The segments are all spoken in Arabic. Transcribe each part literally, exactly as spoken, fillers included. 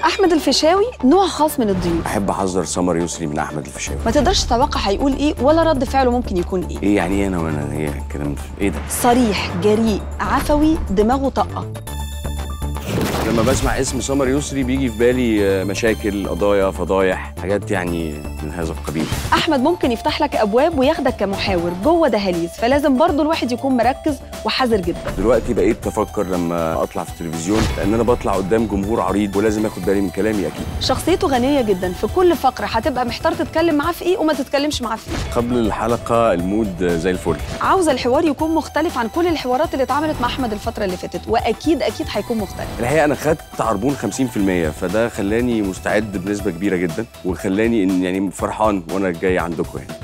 احمد الفيشاوي نوع خاص من الضيوف. احب احذر سمر يسري من احمد الفيشاوي. ما تقدرش تتوقع هيقول ايه ولا رد فعله ممكن يكون ايه. ايه يعني ايه انا وانا ايه الكلام ده؟ ايه ده؟ صريح، جريء، عفوي، دماغه طاقه. لما بسمع اسم سمر يسري بيجي في بالي مشاكل، قضايا، فضايح، حاجات يعني من هذا القبيل. احمد ممكن يفتح لك ابواب وياخدك كمحاور جوه دهاليز، فلازم برضه الواحد يكون مركز وحذر جدا. دلوقتي بقيت افكر لما اطلع في التلفزيون لان انا بطلع قدام جمهور عريض ولازم اخد بالي من كلامي اكيد. شخصيته غنيه جدا، في كل فقره هتبقى محتار تتكلم معاه في ايه وما تتكلمش معاه في ايه. قبل الحلقه المود زي الفل. عاوزه الحوار يكون مختلف عن كل الحوارات اللي اتعملت مع احمد الفتره اللي فاتت، واكيد اكيد هيكون مختلف. الحقيقه انا خدت عربون خمسين في المية، فده خلاني مستعد بنسبه كبيره جدا وخلاني ان يعني فرحان وانا جاي عندكم يعني.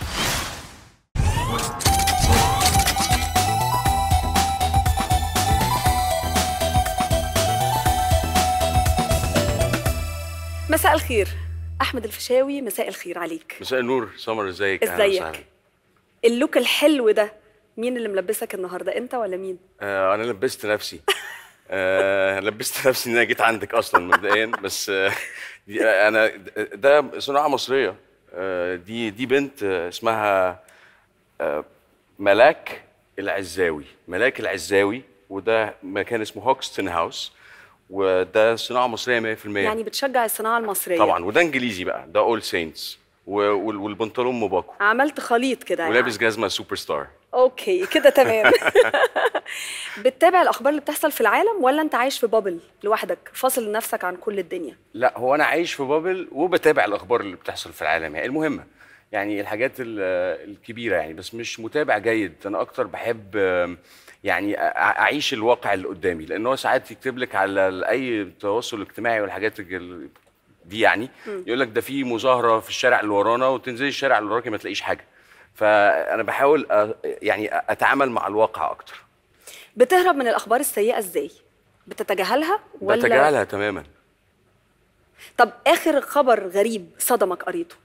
مساء الخير احمد الفيشاوي. مساء الخير عليك. مساء النور سمر، ازيك؟ ازيك؟ اللوك الحلو ده مين اللي ملبسك النهارده، انت ولا مين؟ آه انا لبست نفسي. آه لبست نفسي ان انا جيت عندك اصلا مبدئيا، بس آه دي انا ده صناعه مصريه. آه دي دي بنت اسمها آه ملاك العزاوي، ملاك العزاوي، وده مكان اسمه هوكستن هاوس، وده صناعه مصريه مية في المية. يعني بتشجع الصناعه المصريه طبعا، وده انجليزي بقى، ده اول سينتس، والبنطلون موباكو. عملت خليط كده يعني. ولابس جزمه سوبر ستار. اوكي كده تمام. بتتابع الاخبار اللي بتحصل في العالم ولا انت عايش في بابل لوحدك فاصل نفسك عن كل الدنيا؟ لا، هو انا عايش في بابل وبتابع الاخبار اللي بتحصل في العالم، يعني المهمه، يعني الحاجات الكبيره يعني، بس مش متابع جيد. انا اكتر بحب يعني اعيش الواقع اللي قدامي، لان هو ساعات يكتب لك على اي تواصل اجتماعي والحاجات دي يعني يقول لك ده في مظاهره في الشارع اللي ورانا، وتنزلي الشارع اللي وراكي ما تلاقيش حاجه. فانا بحاول يعني اتعامل مع الواقع اكتر. بتهرب من الاخبار السيئه ازاي؟ بتتجاهلها ولا؟ بتجاهلها تماما. طب اخر خبر غريب صدمك قريته؟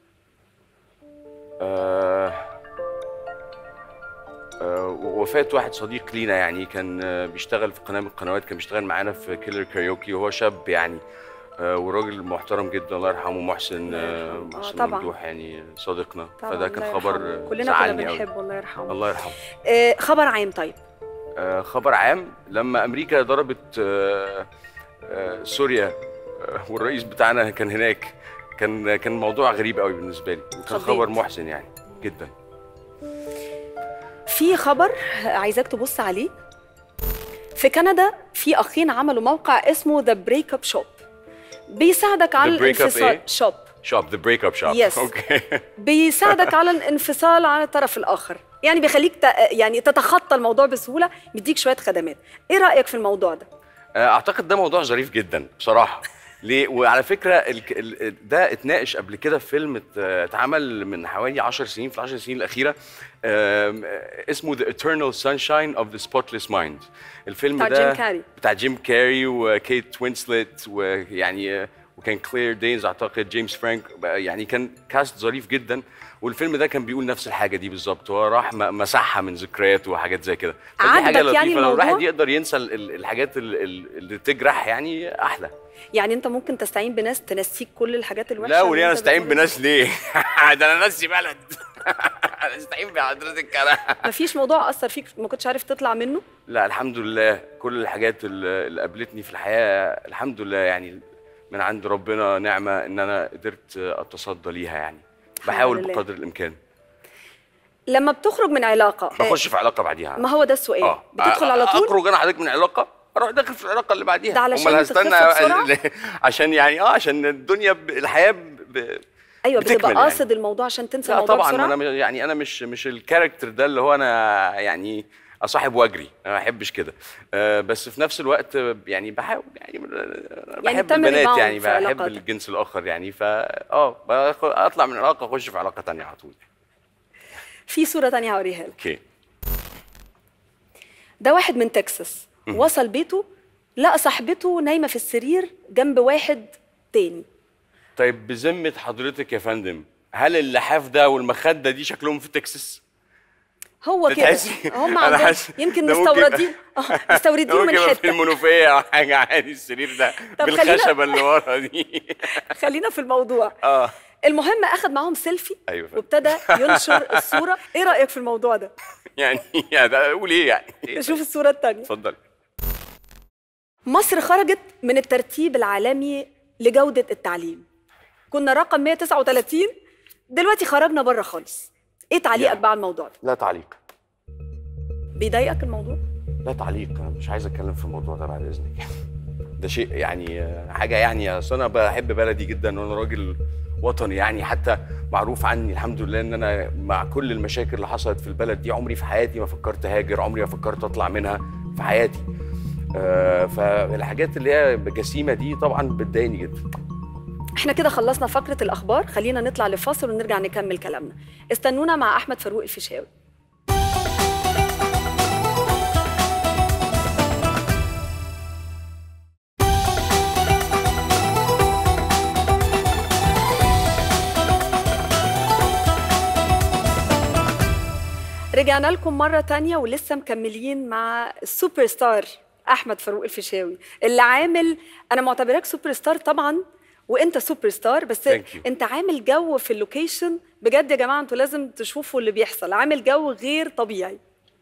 آه آه وفاة واحد صديق لينا، يعني كان بيشتغل في قناه من القنوات، كان بيشتغل معانا في كيلر كاريوكي، وهو شاب يعني آه وراجل محترم جدا، الله يرحمه، محسن آه محسن ممدوح يعني صديقنا. فده كان خبر كلنا كنا بنحبه، الله يرحمه. الله يرحمه. آه خبر عام طيب. آه خبر عام، لما امريكا ضربت آه آه سوريا آه والرئيس بتاعنا كان هناك، كان كان موضوع غريب قوي بالنسبه لي، وكان خبر محزن يعني جدا. في خبر عايزاك تبص عليه. في كندا في اخين عملوا موقع اسمه ذا بريك اب شوب، بيساعدك على الانفصال. شوب شوب ذا بريك اب شوب. يس. اوكي. بيساعدك على الانفصال عن الطرف الاخر، يعني بيخليك ت... يعني تتخطى الموضوع بسهوله، بيديك شويه خدمات. ايه رايك في الموضوع ده؟ اعتقد ده موضوع ظريف جدا بصراحه. ليه؟ وعلى فكره ال... ال... ده اتناقش قبل كده في فيلم اتعمل من حوالي عشر سنين، في العشر سنين الاخيره، اسمه The Eternal Sunshine of the Spotless Mind. الفيلم بتاع ده جيم كاري. بتاع جيم كاري وكيت وينسلت، ويعني وكان كلير دينز اعتقد، جيمس فرانك، يعني كان كاست ظريف جدا. والفيلم ده كان بيقول نفس الحاجه دي بالظبط، هو راح مسحها من ذكرياته وحاجات زي كده. فدي حاجه لطيفه، يعني لو الواحد يقدر ينسى الحاجات اللي تجرح يعني احلى. يعني انت ممكن تستعين بناس تنسيك كل الحاجات الوحشه. لا، وليه انا استعين بناس ليه؟ ده انا ناسي بلد. انا استعين بحضرتك انا. مفيش موضوع اثر فيك ما كنتش عارف تطلع منه؟ لا الحمد لله، كل الحاجات اللي قابلتني في الحياه الحمد لله يعني من عند ربنا نعمه ان انا قدرت اتصدى ليها يعني. بحاول بقدر الامكان. لما بتخرج من علاقه بخش في علاقه بعديها. ما هو ده السؤال. آه. بتدخل على طول؟ اخرج انا حضرتك من علاقه اروح داخل في العلاقه اللي بعديها. ده علشان هستنى عشان يعني اه عشان الدنيا ب... الحياه ب... ايوه بتبقى قاصد يعني الموضوع عشان تنسى الموضوع طبعا بسرعه. انا يعني انا مش مش الكاركتر ده اللي هو انا يعني اصاحب واجري، انا ما بحبش كده. أه بس في نفس الوقت يعني بحاول يعني بحب يعني البنات يعني بحب الجنس الاخر يعني، فا اه اطلع من علاقه اخش في علاقه ثانيه على طول. في صوره ثانيه هوريها لك. اوكي. ده واحد من تكساس وصل بيته لقى صاحبته نايمه في السرير جنب واحد تاني. طيب بذمه حضرتك يا فندم، هل اللحاف ده والمخده دي شكلهم في تكساس؟ هو كده بتحسي؟ هم أنا عندهم حاسس يمكن ده ممكن يبقى- مستوردين اه مستوردين من ممكن يبقى في حته. المنوفيه او حاجه عادي السرير ده طب بالخشبه اللي ورا دي. خلينا في الموضوع. اه المهم اخذ معاهم سيلفي ايوه فاهم. وابتدى ينشر الصوره. ايه رايك في الموضوع ده؟ يعني يعني ده اقول ايه يعني؟ نشوف الصوره الثانيه. اتفضل. مصر خرجت من الترتيب العالمي لجوده التعليم. كنا رقم مية وتسعة وثلاثين، دلوقتي خرجنا بره خالص. ايه تعليقك يعني. بقى على الموضوع ده؟ لا تعليق. بيضايقك الموضوع؟ لا تعليق، انا مش عايز اتكلم في الموضوع ده بعد اذنك. ده شيء يعني آه، حاجه يعني، اصل انا بحب بلدي جدا وانا راجل وطني يعني، حتى معروف عني الحمد لله ان انا مع كل المشاكل اللي حصلت في البلد دي عمري في حياتي ما فكرت هاجر، عمري ما فكرت اطلع منها في حياتي. آه فالحاجات اللي هي جسيمه دي طبعا بتضايقني جدا. احنا كده خلصنا فقره الاخبار، خلينا نطلع لفاصل ونرجع نكمل كلامنا. استنونا مع احمد فاروق الفيشاوي. رجعنا لكم مرة تانية ولسه مكملين مع السوبر ستار أحمد فاروق الفيشاوي اللي عامل، أنا معتبرك سوبر ستار طبعا وأنت سوبر ستار، بس أنت عامل جو في اللوكيشن بجد يا جماعة، أنتوا لازم تشوفوا اللي بيحصل، عامل جو غير طبيعي.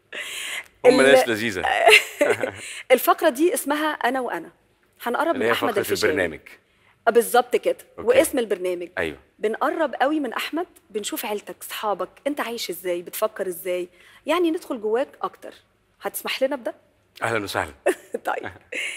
هم ناس لذيذة. الفقرة دي اسمها أنا وأنا، هنقرب من أحمد الفيشاوي. البرنامج بالظبط كده. واسم البرنامج ايوه بنقرب قوي من احمد، بنشوف عيلتك، صحابك، انت عايش ازاي، بتفكر ازاي، يعني ندخل جواك اكتر. هتسمح لنا بده؟ اهلا وسهلا. طيب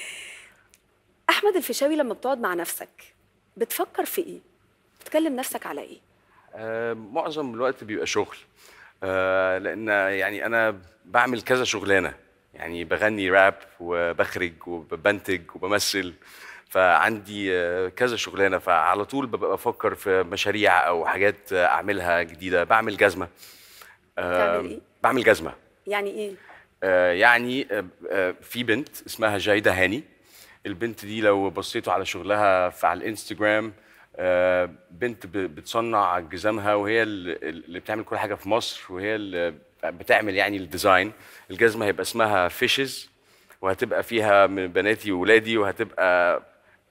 احمد الفيشاوي لما بتقعد مع نفسك بتفكر في ايه؟ بتكلم نفسك على ايه؟ آه معظم الوقت بيبقى شغل، آه لان يعني انا بعمل كذا شغلانه، يعني بغني راب وبخرج وبنتج وبمثل، فعندي كذا شغلانه، فعلى طول ببقى بفكر في مشاريع او حاجات اعملها جديده. بعمل جزمه. بتعمل ايه؟ بعمل جزمه. يعني ايه؟ آه يعني آه في بنت اسمها جايده هاني. البنت دي لو بصيتوا على شغلها في على الانستجرام، آه بنت بتصنع جزمها، وهي اللي بتعمل كل حاجه في مصر، وهي اللي بتعمل يعني الديزاين. الجزمه هيبقى اسمها فيشز، وهتبقى فيها من بناتي وولادي، وهتبقى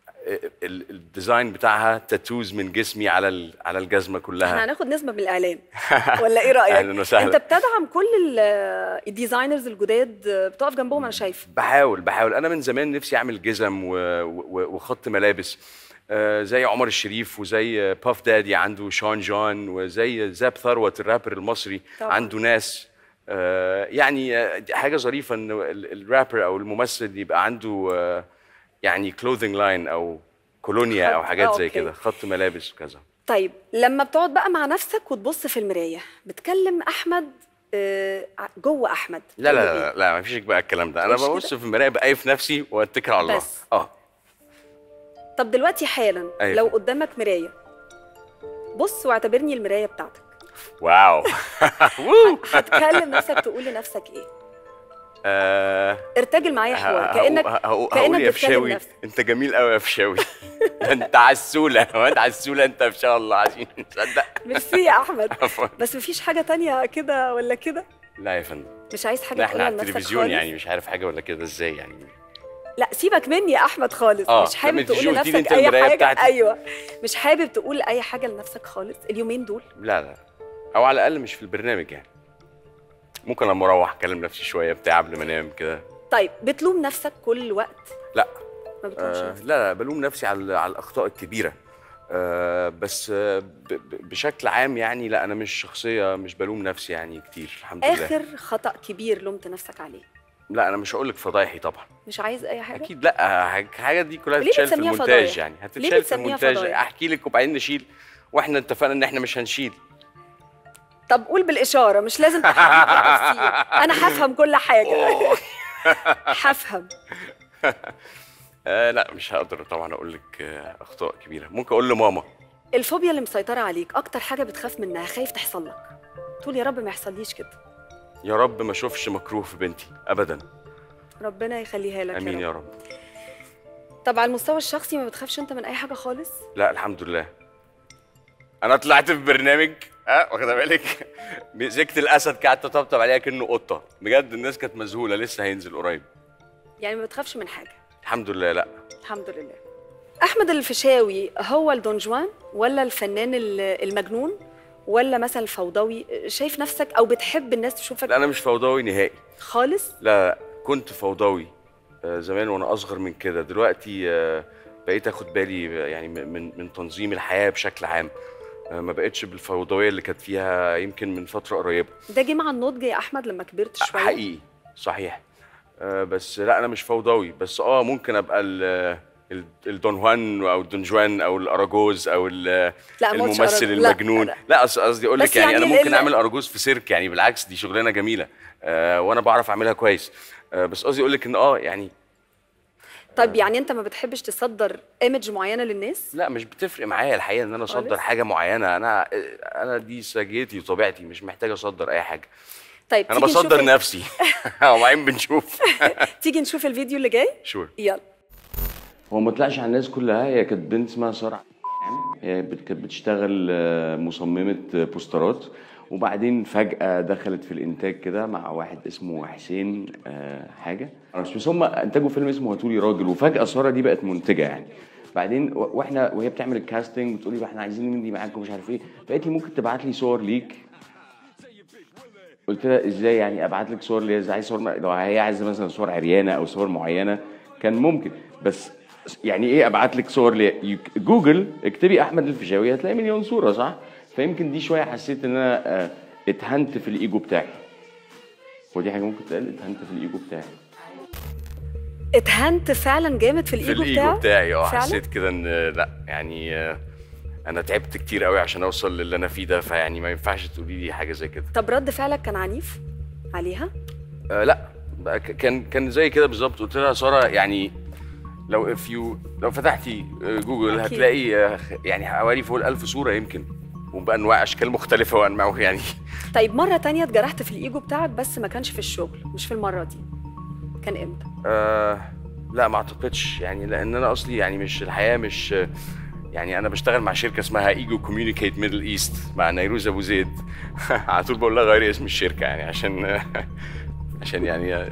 الديزاين بتاعها تاتوز من جسمي على على الجزمه كلها. احنا هناخد نسبه من الاعلان ولا ايه رايك؟ اهلا وسهلا. انت بتدعم كل الديزاينرز الجداد، بتقف جنبهم؟ انا شايف بحاول بحاول انا من زمان نفسي اعمل جزم وخط ملابس زي عمر الشريف، وزي باف دادي عنده شون جون، وزي زاب ثروت الرابر المصري طبعا. عنده ناس يعني حاجه ظريفه ان الرابر او الممثل يبقى عنده يعني كلوذينج لاين او كولونيا او حاجات زي كده، خط ملابس وكذا. طيب لما بتقعد بقى مع نفسك وتبص في المرايه، بتكلم احمد جوه احمد؟ لا لا لا لا ما فيش بقى الكلام ده. انا ببص في المرايه بقيف نفسي واتكل على الله بس. اه طب دلوقتي حالا أيوة. لو قدامك مرايه، بص واعتبرني المرايه بتاعتك. واو. هتكلم نفسك تقول لنفسك ايه؟ آه ارتجل معايا حوار كانك كانك يا فيشاوي انت جميل قوي يا فيشاوي. انت عسوله وانت عسوله انت ان شاء الله، عايزين نصدق. ميرسي يا احمد. بس مفيش حاجه تانية كده ولا كده؟ لا يا فندم مش عايز حاجه تقولها لنفسك خالص؟ احنا على التلفزيون يعني مش عارف حاجه ولا كده ازاي يعني؟ لا سيبك مني يا احمد خالص. آه. مش حابب تقول لنفسك اي حاجه بتاعتي. ايوه مش حابب تقول اي حاجه لنفسك خالص اليومين دول؟ لا لا، او على الاقل مش في البرنامج يعني. ممكن لما اروح اكلم نفسي شويه بتاع قبل ما انام كده. طيب بتلوم نفسك كل وقت؟ لا ما بتلومش آه لا لا بلوم نفسي على على الاخطاء الكبيره، آه بس آه ب ب بشكل عام يعني لا، انا مش شخصيه مش بلوم نفسي يعني كتير الحمد لله. اخر خطأ كبير لومت نفسك عليه؟ لا انا مش هقول لك فضايحي طبعا. مش عايز اي حاجه؟ اكيد لا، الحاجه دي كلها هتتشال في المونتاج فضايح؟ يعني هتتشال في المونتاج. احكي لك وبعدين نشيل، واحنا اتفقنا ان احنا مش هنشيل. طب قول بالاشاره، مش لازم تحكي بالتفصيل. انا هفهم كل حاجه. هفهم. آه لا مش هقدر طبعا اقول لك آه اخطاء كبيره. ممكن اقول لماما. الفوبيا اللي مسيطره عليك، اكتر حاجه بتخاف منها، خايف تحصل لك، تقول يا رب ما يحصليش كده. يا رب ما اشوفش مكروه في بنتي ابدا. ربنا يخليها لك. امين يا رب. طب على المستوى الشخصي ما بتخافش انت من اي حاجه خالص؟ لا الحمد لله. انا طلعت في برنامج ها واخده بالك؟ مسكت الاسد قعدت اطبطب عليها كانه قطه، بجد الناس كانت مذهوله. لسه هينزل قريب. يعني ما بتخافش من حاجه؟ الحمد لله لا. الحمد لله. احمد الفيشاوي هو الدون جوان ولا الفنان المجنون ولا مثلا الفوضوي؟ شايف نفسك او بتحب الناس تشوفك؟ لا انا مش فوضوي نهائي خالص. لا، كنت فوضوي زمان وانا اصغر من كده. دلوقتي بقيت اخد بالي يعني من من تنظيم الحياه بشكل عام. ما بقتش بالفوضويه اللي كانت فيها يمكن من فتره قريبه. ده جه مع النضج يا احمد لما كبرت شويه؟ حقيقي صحيح. بس لا انا مش فوضوي، بس اه ممكن ابقى الدون جوان او الدون جوان او الاراجوز او الممثل المجنون. لا, لا قصدي اقول لك يعني, يعني انا ممكن اعمل اراجوز في سيرك، يعني بالعكس دي شغلانه جميله آه وانا بعرف اعملها كويس. آه بس قصدي اقول لك ان اه يعني. طيب يعني انت ما بتحبش تصدر ايمج معينه للناس؟ لا مش بتفرق معايا الحقيقه ان انا اصدر حاجه معينه. انا انا دي سجيتي وطبيعتي، مش محتاج اصدر اي حاجه. طيب انا بصدر نفسي وبعدين بنشوف. تيجي نشوف الفيديو اللي جاي؟ شور. يلا. هو ما طلعش على الناس كلها. هي كانت بنت اسمها ساره، هي كانت بتشتغل مصممه بوسترات، وبعدين فجاه دخلت في الانتاج كده مع واحد اسمه حسين حاجه، بس هم انتجوا فيلم اسمه هاتولي راجل، وفجاه ساره دي بقت منتجه يعني. بعدين واحنا وهي بتعمل الكاستنج بتقول لي احنا عايزين مين دي معاكم مش عارف ايه، فقالت لي ممكن تبعت لي صور ليك. قلت لها ازاي يعني ابعت لك صور ليه؟ عايز صور لو هي عايزه مثلا صور عريانه او صور معينه كان ممكن، بس يعني ايه ابعت لك صور ليه؟ جوجل اكتبي احمد الفيشاوي هتلاقي مليون صوره صح؟ فيمكن دي شويه حسيت ان انا اتهنت في الايجو بتاعي. ودي حاجه ممكن تقال، اتهنت في الايجو بتاعي. اتهنت فعلا جامد في الايجو بتاعي؟ في الايجو بتاعي اه حسيت كده ان لا يعني انا تعبت كتير قوي عشان اوصل للي انا فيه ده، فيعني ما ينفعش تقولي لي حاجه زي كده. طب رد فعلك كان عنيف عليها؟ آه لا كان كان زي كده بالظبط. قلت لها ساره يعني لو if you لو فتحتي جوجل أكيد. هتلاقي يعني حوالي فوق الألف صوره يمكن، وبانواع اشكال مختلفه وانواع يعني. طيب مره تانية اتجرحت في الايجو بتاعك بس ما كانش في الشغل، مش في المره دي، كان امتى؟ آه لا ما اعتقدش يعني، لان انا اصلي يعني مش الحياه مش يعني انا بشتغل مع شركه اسمها ايجو كوميونيكيت ميدل ايست مع نيروز ابو زيد. على طول بقول لها غيري اسم الشركه يعني عشان عشان يعني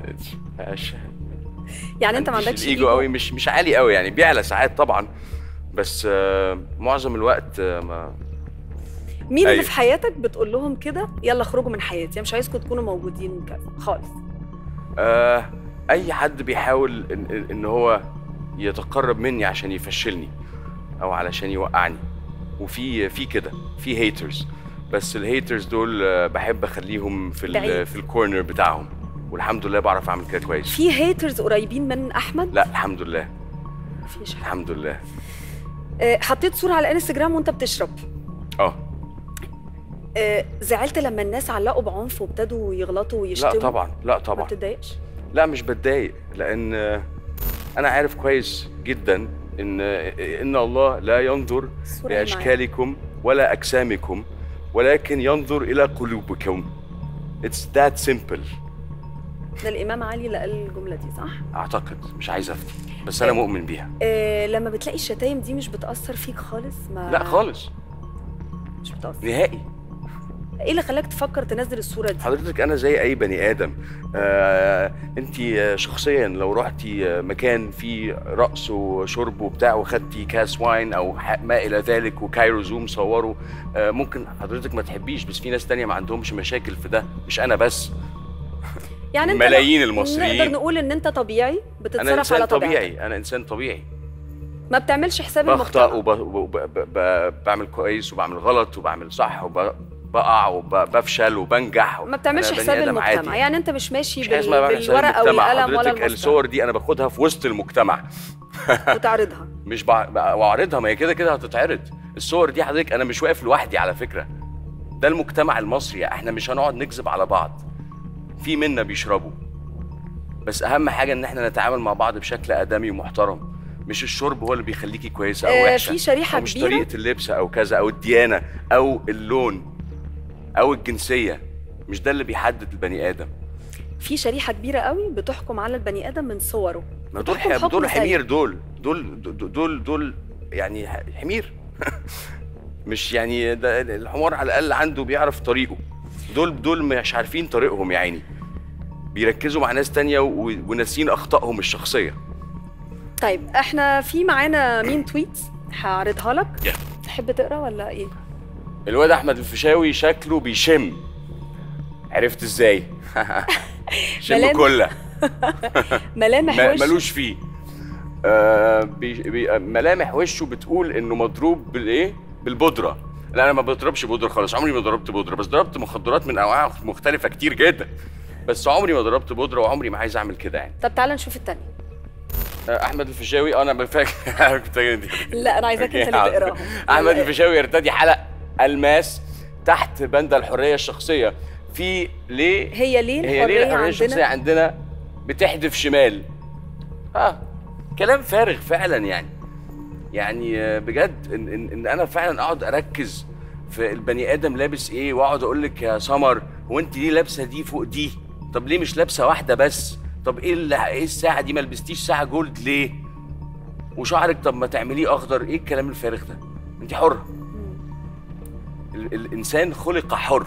يعني انت ما عندكش ايجو قوي، مش مش عالي قوي يعني، بيعلى ساعات طبعا بس آه معظم الوقت آه ما. مين أيوه. اللي في حياتك بتقول لهم كده يلا اخرجوا من حياتي مش عايزكم تكونوا موجودين كذا خالص؟ آه اي حد بيحاول ان, إن هو يتقرب مني عشان يفشلني او علشان يوقعني، وفي في كده في هيترز، بس الهيترز دول بحب اخليهم في في الكورنر بتاعهم، والحمد لله بعرف اعمل كده كويس. في هيترز قريبين من احمد؟ لا الحمد لله مفيش حاجه الحمد لله. أه حطيت صوره على انستجرام وانت بتشرب. اه أه زعلت لما الناس علقوا بعنف وابتدوا يغلطوا ويشتموا؟ لا طبعا لا طبعا. ما بتتضايقش؟ لا مش بتضايق، لان انا عارف كويس جدا ان ان الله لا ينظر لاشكالكم ولا اجسامكم ولكن ينظر الى قلوبكم. It's that simple. ده الامام علي اللي قال الجمله دي صح؟ اعتقد، مش عايز افتي بس انا مؤمن بيها. إيه لما بتلاقي الشتايم دي مش بتاثر فيك خالص؟ ما لا خالص مش بتاثر نهائي. ايه اللي خلاك تفكر تنزل الصوره دي؟ حضرتك انا زي اي بني ادم. آه، انت شخصيا لو رحتي مكان فيه رقص وشرب وبتاع وخدتي كاس واين او ما الى ذلك وكايرو زوم صوروا، آه ممكن حضرتك ما تحبيش، بس في ناس تانية ما عندهمش مشاكل في ده، مش انا بس. يعني انت ملايين المصريين. نقدر نقول ان انت طبيعي بتصرف أنا على طبيعتك. طبيعي. انا انسان طبيعي، ما بتعملش حساب المجتمع. بخطأ وبعمل كويس وبعمل غلط وبعمل صح وب... بقع وبفشل وبنجح. ما بتعملش حساب المجتمع عادي. يعني انت مش ماشي مش بال... بالورقه والقلم ولا المسطره. الصور دي انا باخدها في وسط المجتمع وتعرضها. مش بعرضها، ما هي كده كده هتتعرض. الصور دي حضرتك انا مش واقف لوحدي على فكره، ده المجتمع المصري، احنا مش هنقعد نكذب على بعض، في منا بيشربوا، بس اهم حاجه ان احنا نتعامل مع بعض بشكل ادمي ومحترم. مش الشرب هو اللي بيخليكي كويسه او وحشه، في شريحه أو مش كبيره، طريقه اللبس او كذا او الديانه او اللون او الجنسيه، مش ده اللي بيحدد البني ادم. في شريحه كبيره قوي بتحكم على البني ادم من صوره. ما دول ح... دول حمير، دول دول دول دول يعني حمير. مش يعني ده الحمار على الاقل عنده بيعرف طريقه. دول دول مش عارفين طريقهم يا عيني، بيركزوا مع ناس تانية و- وناسين اخطائهم الشخصيه. طيب احنا في معانا مين تويت هعرضها لك. Yeah. تحب تقرا ولا ايه؟ الواد احمد الفيشاوي شكله بيشم. عرفت ازاي؟ شم ملامح. كله. ملامح ما- وش ملوش فيه. آه بي بي ملامح وشه بتقول انه مضروب بالايه؟ بالبودره. لا انا ما بضربش بودره خالص، عمري ما ضربت بودره، بس ضربت مخدرات من انواع مختلفه كتير جدا، بس عمري ما ضربت بودره وعمري ما عايز اعمل كده يعني. طب تعالى نشوف التانية. آه احمد الفيشاوي اه انا بفاكر كنت دي. لا انا عايزاك انت اللي تقراهم. احمد الفيشاوي يرتدي حلق الماس تحت بند الحريه الشخصيه. في ليه هي ليه هي ليه الحريه الحريه الشخصيه عندنا؟ عندنا بتحدف شمال؟ اه كلام فارغ فعلا يعني. يعني آه، بجد ان, إن, ان انا فعلا اقعد اركز في البني ادم لابس ايه، واقعد اقول لك يا سمر هو انت ليه لابسه دي فوق دي؟ طب ليه مش لابسه واحده بس؟ طب ايه اللي ايه الساعه دي ما لبستيش ساعه جولد ليه؟ وشعرك طب ما تعمليه اخضر، ايه الكلام الفارغ ده؟ انت حره. ال الانسان خلق حر.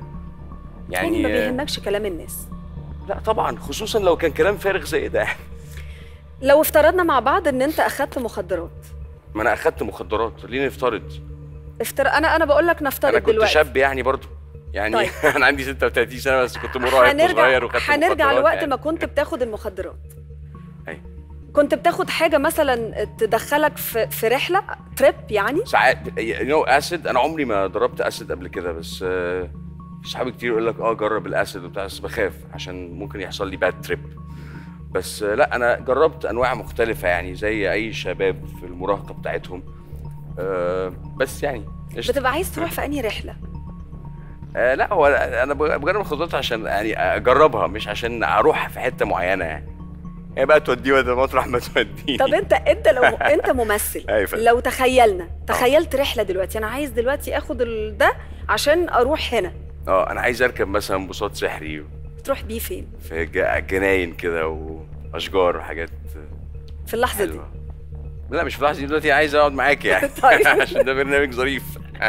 يعني ما بيهمكش كلام الناس؟ لا طبعا، خصوصا لو كان كلام فارغ زي ده. لو افترضنا مع بعض ان انت اخدت مخدرات. ما انا اخدت مخدرات، ليه نفترض؟ افتر... انا انا بقول لك نفترض انا كنت دلوقتي. شاب يعني برضو يعني. طيب. انا عندي ستة وتلاتين سنه بس كنت مراهق وصغير وخدت مخدرات. هنرجع لوقت يعني. ما كنت بتاخد المخدرات. أيوة. كنت بتاخد حاجه مثلا تدخلك في في رحله تريب يعني؟ ساعات نو اسيد. انا عمري ما ضربت اسيد قبل كده، بس آه، في صحابي كتير يقول لك اه جرب الاسيد وبتاع، بس بخاف عشان ممكن يحصل لي باد تريب. بس آه، لا انا جربت انواع مختلفه يعني زي اي شباب في المراهقه بتاعتهم. آه، بس يعني قشطة. بتبقى عايز تروح في انهي رحله؟ آه لا هو انا بجرب الخضروات عشان يعني اجربها، مش عشان اروح في حته معينه يعني. هي بقى توديه ولا مطرح ما توديه. طب انت انت لو انت ممثل، أيوة. لو تخيلنا تخيلت رحله دلوقتي، انا عايز دلوقتي اخد ال- ده عشان اروح هنا، اه انا عايز اركب مثلا بساط سحري تروح بيه فين في ج- جناين كده واشجار وحاجات في اللحظه دي؟ حلوه. لا مش في اللحظه دي، دلوقتي عايز اقعد معاك يعني. طيب. عشان ده برنامج ظريف.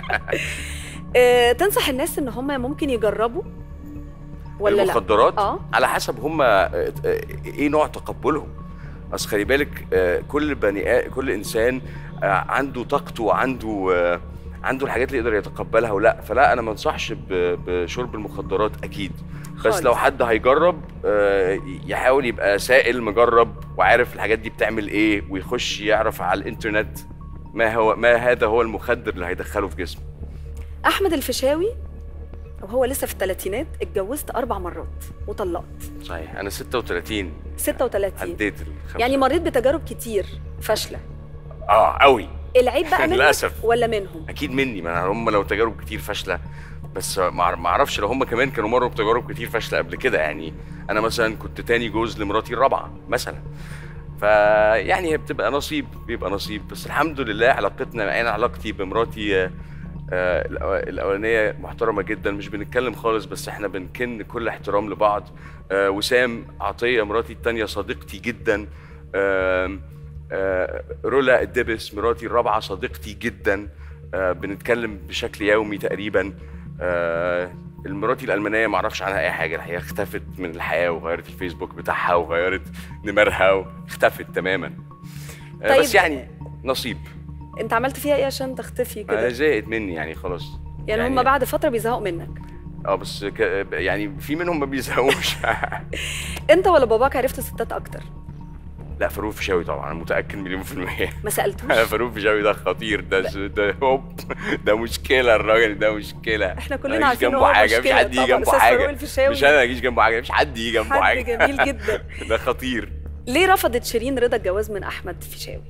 اه تنصح الناس ان هم ممكن يجربوا ولا لا؟ المخدرات اه على حسب هم آه، آه، ايه نوع تقبلهم. اصل خلي بالك آه، كل بني آ- كل انسان آه، عنده طاقته وعنده آه، عنده الحاجات اللي يقدر يتقبلها ولا. فلا انا ما انصحش ب- بشرب المخدرات اكيد. بس خالص. لو حد هيجرب آه، يحاول يبقى سائل مجرب وعارف الحاجات دي بتعمل ايه، ويخش يعرف على الانترنت ما هو ما هذا هو المخدر اللي هيدخله في جسمه. احمد الفيشاوي وهو لسه في الثلاثينات اتجوزت اربع مرات وطلقت. صحيح انا ستة وتلاتين ستة وتلاتين عديت الخمسة. يعني مريت بتجارب كتير فاشله. اه قوي. العيب بقى منك للأسف. ولا منهم؟ اكيد مني، ما هم لو تجارب كتير فاشله، بس ما ما اعرفش لو هم كمان كانوا مروا بتجارب كتير فاشله قبل كده يعني. انا مثلا كنت تاني جوز لمراتي الرابعه مثلا. فيعني هي بتبقى نصيب، بيبقى نصيب. بس الحمد لله علاقتنا، انا علاقتي بمراتي آه، آه، الأو- الاولانيه محترمه جدا، مش بنتكلم خالص بس احنا بنكن كل احترام لبعض. آه، وسام عطيه مراتي التانيه صديقتي جدا. آم، آه، رولا الدبس مراتي الرابعه صديقتي جدا. آه، بنتكلم بشكل يومي تقريبا. آه، المراتي الالمانيه ما اعرفش عنها اي حاجه، هي اختفت من الحياه وغيرت الفيسبوك بتاعها وغيرت نمرها واختفت تماما. آه، طيب. بس يعني نصيب. انت عملت فيها ايه عشان تختفي انا كده؟ زهقت مني يعني خلاص. يعني, هم بعد فتره بيزهقوا منك. اه بس ك... يعني في منهم ما بيزهقوش. انت ولا باباك عرفتوا ستات اكتر؟ لا فاروق فيشاوي طبعا، انا متاكد مليون في الميه. ما سالتوش؟ فاروق فيشاوي ده خطير، ده ده هوب، ده مشكله الراجل ده مشكله. احنا ما كلنا يجيش عارفين إن جنبه هو حاجه، مفيش مشكلة حد يجي طبعاً. جنبه أستاذ فاروق حاجه، الفيشاوي مش انا اجيش جنبه حاجه، مفيش حد يجي جنبه حد حاجه. جميل جدا. ده خطير. ليه رفضت شيرين رضا الجواز من احمد فيشاوي؟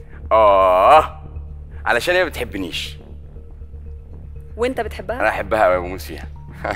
اه علشان هي ما بتحبنيش. وانت انا بتحبها؟ احبها قوي بموت فيها.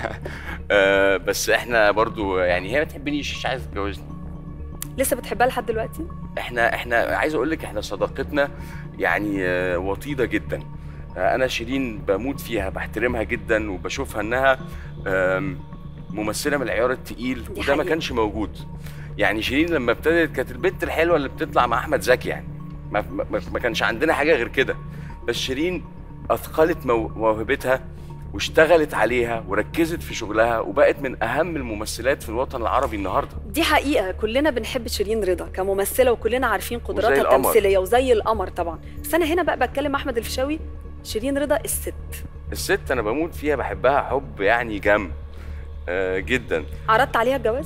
آه، بس احنا برضو يعني هي ما بتحبنيش، مش عايزه تتجوزني. لسه بتحبها لحد دلوقتي؟ احنا احنا عايز اقول لك احنا صداقتنا يعني آه، وطيده جدا. آه، انا شيرين بموت فيها، بحترمها جدا وبشوفها انها آم، ممثله من العيار التقيل، دي وده ما حقيقة. كانش موجود. يعني شيرين لما ابتدت كانت البنت الحلوه اللي بتطلع مع احمد زكي يعني، ما, ما, ما كانش عندنا حاجه غير كده. بس شيرين اثقلت مو- موهبتها واشتغلت عليها وركزت في شغلها وبقت من اهم الممثلات في الوطن العربي النهارده. دي حقيقة، كلنا بنحب شيرين رضا كممثلة وكلنا عارفين قدراتها القمر. التمثيلية وزي القمر طبعا. بس أنا هنا بقى بتكلم أحمد الفيشاوي، شيرين رضا الست. الست انا بموت فيها، بحبها حب يعني جم آه جدا. عرضت عليها الجواز؟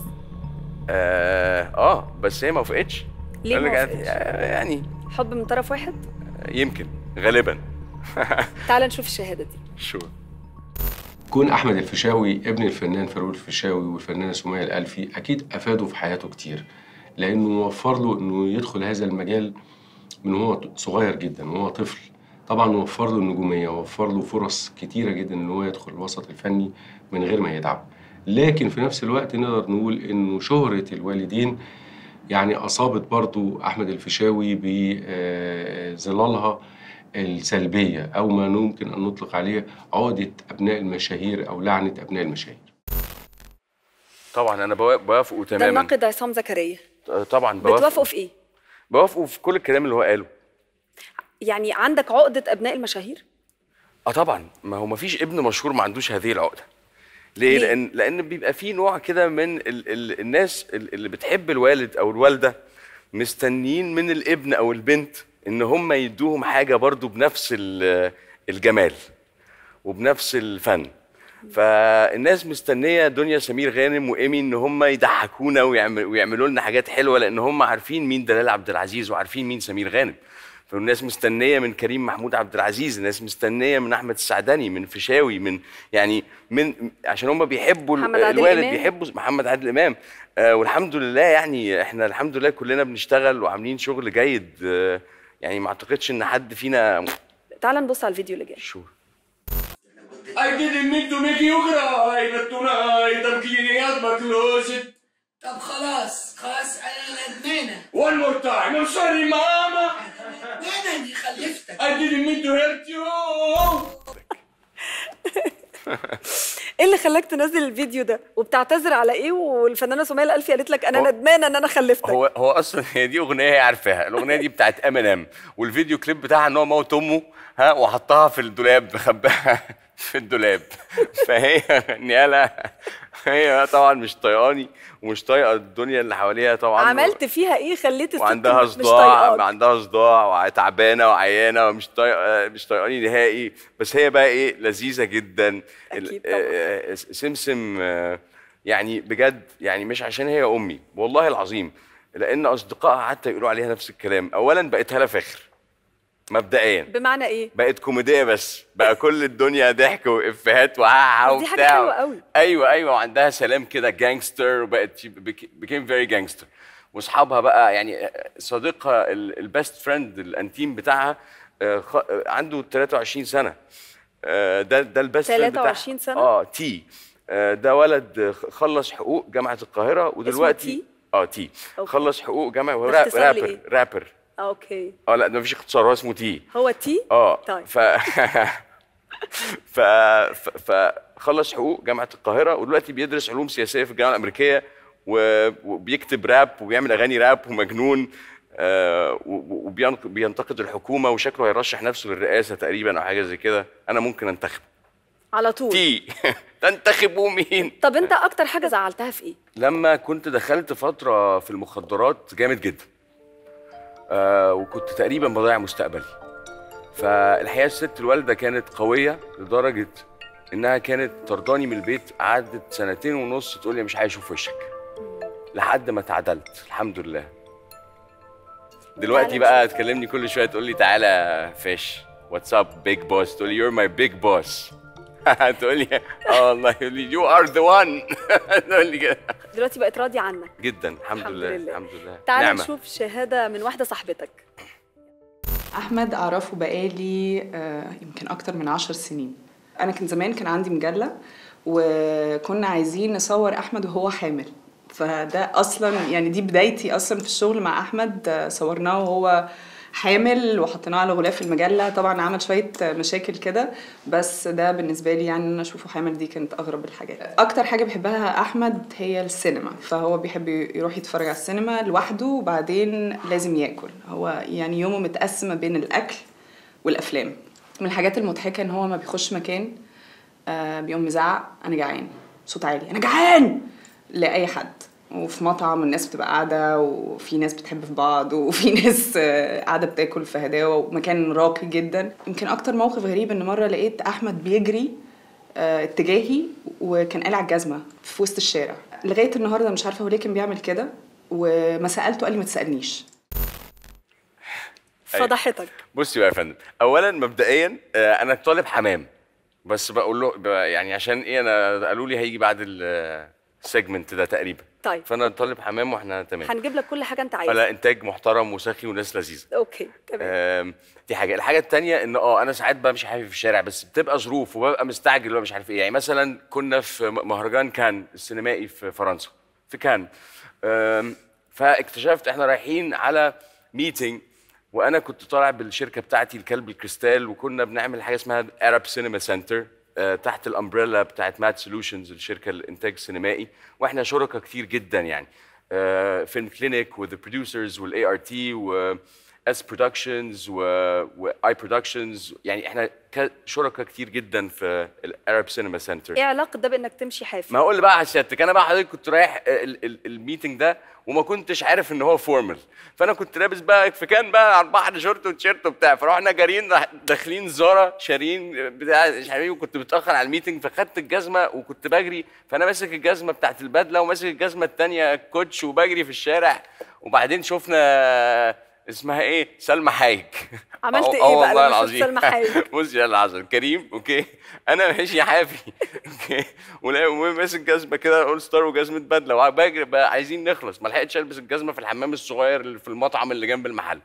آه, اه بس هي ما وافقتش. ليه قال ما لك وافقتش؟ آه، يعني حب من طرف واحد؟ يمكن غالبا. تعال نشوف الشهادة دي. شو كون احمد الفيشاوي ابن الفنان فاروق الفيشاوي والفنانه سمية الألفي اكيد افاده في حياته كتير، لانه وفر له انه يدخل هذا المجال من هو صغير جدا وهو طفل. طبعا وفر له النجوميه ووفر له فرص كتيره جدا ان هو يدخل الوسط الفني من غير ما يتعب. لكن في نفس الوقت نقدر نقول انه شهره الوالدين يعني اصابت برضو احمد الفيشاوي بظلالها السلبية، أو ما ممكن أن نطلق عليه عقدة أبناء المشاهير أو لعنة أبناء المشاهير. طبعا أنا بوا- بوافقه ده تماما. الناقد عصام زكريا. طبعا بوافقه. بتوافقوا في إيه؟ بوافقه في كل الكلام اللي هو قاله. يعني عندك عقدة أبناء المشاهير؟ اه طبعا، ما هو ما فيش ابن مشهور ما عندوش هذه العقده. ليه؟ ليه؟ لان لان بيبقى في نوع كده من ال ال الناس ال- اللي بتحب الوالد او الوالده، مستنيين من الابن او البنت ان هم يدوهم حاجه برضو بنفس ال- الجمال وبنفس الفن. فالناس مستنيه دنيا سمير غانم وايمي ان هم يضحكونا ويعمل ويعملوا لنا حاجات حلوه، لان هم عارفين مين دلال عبد العزيز وعارفين مين سمير غانم. فالناس مستنيه من كريم محمود عبد العزيز، الناس مستنيه من احمد السعدني، من فيشاوي، من يعني من عشان هم بيحبوا محمد عادل الوالد، إمام. بيحبوا محمد عادل امام. آه والحمد لله يعني احنا الحمد لله كلنا بنشتغل وعاملين شغل جيد. آه يعني ما اعتقدش ان حد فينا. تعال نبص على الفيديو اللي جاي. شو I didn't mean to make you cry, but tonight I'm cleaning out my closet. طب خلاص خلاص انا ندمانه. One more time, I'm sorry, Mama. ندمانه اني خلفتك. I didn't mean to hurt you. ايه اللي خلاك تنزل الفيديو ده وبتعتذر على ايه؟ والفنانه سمية الألفي قالت لك انا هو- ندمانه ان انا خلفتك. هو هو اصلا هي دي اغنيه هي عارفاها، الاغنيه دي بتاعت امينيم، والفيديو كليب بتاعها ان هو موت امه ها وحطها في الدولاب، مخباها في الدولاب. فهي نيالا هي طبعا مش طايقاني ومش طايقه الدنيا اللي حواليها طبعا. عملت فيها ايه خليت الست وعندها مش صداع، طايقاك؟ عندها صداع وتعبانه وعيانه ومش طايقه مش طايقاني نهائي. بس هي بقى ايه لذيذه جدا. أكيد ال- طبعاً. آه، آه، سمسم آه، يعني بجد يعني مش عشان هي امي والله العظيم، لان اصدقائها حتى يقولوا عليها نفس الكلام. اولا بقت هاله فاخر مبدئيا، بمعنى ايه؟ بقت كوميديه بس بقى كل الدنيا ضحك وافيهات وها بس دي وبتاع. حاجة حلوة قوي. ايوه ايوه وعندها سلام كده جانجستر، وبقت became very gangster. واصحابها بقى يعني صديقها البيست فريند الانتيم بتاعها آه، خ- آه، عنده ثلاثة وعشرين سنه. آه، ده ده البيست فريند بتاعها. ثلاثة وعشرين سنة؟ اه تي. آه، ده ولد خلص حقوق جامعه القاهره ودلوقتي تي؟ اه تي أوكي. خلص حقوق جامعه وهو ده اختصار رابر لإيه؟ رابر. آه، اوكي. اه لا ده مفيش اختصار، هو اسمه تي. هو تي؟ اه طيب. ف ف ف- فخلص حقوق جامعه القاهره ودلوقتي بيدرس علوم سياسيه في الجامعه الامريكيه، و- وبيكتب راب وبيعمل اغاني راب ومجنون. آه وبينتقد الحكومه وشكله هيرشح نفسه للرئاسه تقريبا او حاجه زي كده. انا ممكن انتخب على طول. تي. تنتخبوا مين؟ طب انت اكتر حاجه زعلتها في ايه؟ لما كنت دخلت فتره في المخدرات جامد جدا. آه وكنت تقريبا بضيع مستقبلي. فالحقيقه الست الوالده كانت قويه لدرجه انها كانت طرداني من البيت، قعدت سنتين ونص تقول لي مش عايز اشوف وشك لحد ما اتعدلت الحمد لله. دلوقتي تعالى بقى نشوف. تكلمني كل شويه تقول لي تعالى فيش واتساب بيج بوس، تقول لي يور ماي بيج بوس. تقول لي اه والله تقول لي يو ار ذا وان. تقول لي كده دلوقتي بقيت راضي عنك. جدا الحمد, الحمد لله. لله. الحمد لله. تعالى نعمة. نشوف شهاده من واحده صاحبتك. أحمد أعرفه بقالي آه، يمكن أكتر من عشر سنين. أنا كان زمان كان عندي مجلة وكنا عايزين نصور أحمد وهو حامل، فده أصلا يعني دي بدايتي أصلا في الشغل مع أحمد. آه، صورناه وهو حامل وحطيناه على غلاف المجلة. طبعا عمل شوية مشاكل كده، بس ده بالنسبة لي يعني ان انا اشوفه حامل دي كانت اغرب الحاجات. اكتر حاجة بيحبها احمد هي السينما، فهو بيحب يروح يتفرج على السينما لوحده وبعدين لازم ياكل. هو يعني يومه متقسم بين الاكل والافلام. من الحاجات المضحكه ان هو ما بيخش مكان آه بيقوم مزعق انا جعان، صوت عالي انا جعان لاي حد. وفي مطعم الناس بتبقى قاعده وفي ناس بتحب في بعض وفي ناس آه قاعده بتاكل في هداوه ومكان راقي جدا. يمكن اكتر موقف غريب ان مره لقيت احمد بيجري آه اتجاهي وكان قالع الجزمه في وسط الشارع. لغايه النهارده مش عارفه هو ليه كان بيعمل كده، وما سالته قال لي ما تسالنيش. فضحتك. بصي بقى يا فندم، اولا مبدئيا انا طالب حمام، بس بقول له يعني عشان ايه، انا قالوا لي هيجي بعد السيجمنت ده تقريبا. طيب فانا طالب حمام واحنا تمام. هنجيب لك كل حاجه انت عايزها. على انتاج محترم وسخي وناس لذيذه. اوكي تمام. دي حاجه. الحاجه الثانيه ان اه انا ساعات بمشي حافي في الشارع، بس بتبقى ظروف وببقى مستعجل ولا مش عارف ايه. يعني مثلا كنا في مهرجان كان السينمائي في فرنسا، في كان، فاكتشفت احنا رايحين على ميتنج، وانا كنت طالع بالشركه بتاعتي الكلب الكريستال، وكنا بنعمل حاجه اسمها Arab Cinema Center تحت الامبريلا بتاعت ماد سولوشنز، الشركه الانتاج السينمائي، واحنا شركاء كتير جدا يعني، فيلم كلينيك وذا بروديوسرز والاي ار تي واس برودكشنز واي برودكشنز، يعني احنا شركاء كتير جدا في الارب سينما سنتر. ايه علاقه ده بانك تمشي حافي؟ ما هقول بقى على سيادتك، انا بقى حضرتك كنت رايح الميتنج ده وما كنتش عارف ان هو فورمال، فانا كنت لابس بقى في كان بقى على البحر شورت وتيشيرت وبتاع، فروحنا جاريين داخلين زارا شارين بتاع مش عارف ايه، وكنت متاخر على الميتنج، فخدت الجزمه وكنت بجري، فانا ماسك الجزمه بتاعت البدله وماسك الجزمه الثانيه كوتش وبجري في الشارع، وبعدين شفنا اسمها ايه، سلمى حايك. عملت ايه أو بقى والله لما شفت سلمى حايك؟ بص يا العسل كريم، اوكي انا ماشي حافي اوكي، وماسك جزمه كده اول ستار وجزمه بدله وبجري بقى، عايزين نخلص، ما لحقتش البس الجزمه في الحمام الصغير اللي في المطعم اللي جنب المحل.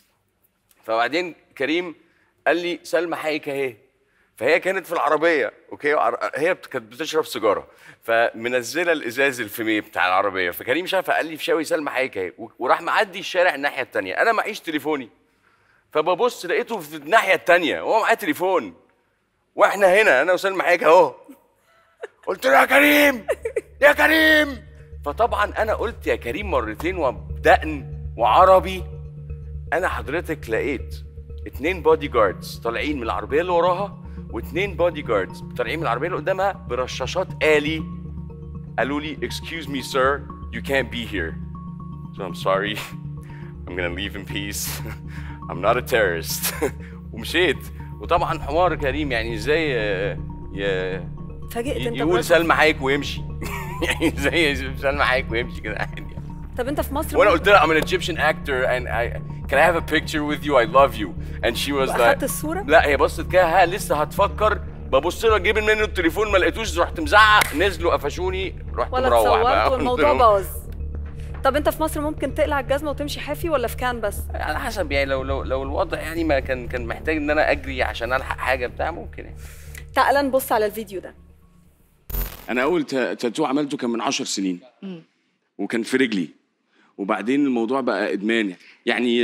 فبعدين كريم قال لي سلمى حايك اهي، فهي كانت في العربيه اوكي، هي كانت بتشرب سيجاره، فمنزله الازاز الفيميه بتاع العربيه، فكريم شافها قال لي فشاوي سلمى حيك اهي، وراح معدي الشارع الناحيه الثانيه، انا معيش تليفوني، فببص لقيته في الناحيه الثانيه وهو معاه تليفون، واحنا هنا انا وسلمى حيك اهو. قلت له يا كريم يا كريم، فطبعا انا قلت يا كريم مرتين وبدقن وعربي. انا حضرتك لقيت اتنين بودي جاردز طالعين من العربيه اللي وراها، واتنين بودي جاردز طالعين من العربيه اللي قدامها برشاشات آلي، قالوا لي excuse me sir you can't be here. So I'm sorry I'm gonna leave in peace I'm not a terrorist. ومشيت. وطبعا حوار كريم يعني ازاي ي... فاجئت انت يقول سلمى حيك ويمشي يعني زي سلمى حيك ويمشي كده عادي. طب انت في مصر وانا قلت لها I'm an Egyptian actor and I can I have a picture with you I love you and she was like اخدت الصوره؟ لا هي بصت كده ها لسه هتفكر، ببص لها اجيب منه التليفون ما لقيتوش، رحت مزعق، نزلوا قفشوني، رحت ولا مروح بقى والموضوع باظ. طب انت في مصر ممكن تقلع الجزمه وتمشي حافي ولا في كان بس؟ على حسب يعني، لو لو لو الوضع يعني ما كان كان محتاج ان انا اجري عشان الحق حاجه بتاع ممكن يعني. تعال نبص على الفيديو ده. انا اول تاتو عملته كان من عشر سنين وكان في رجلي، وبعدين الموضوع بقى ادمان يعني،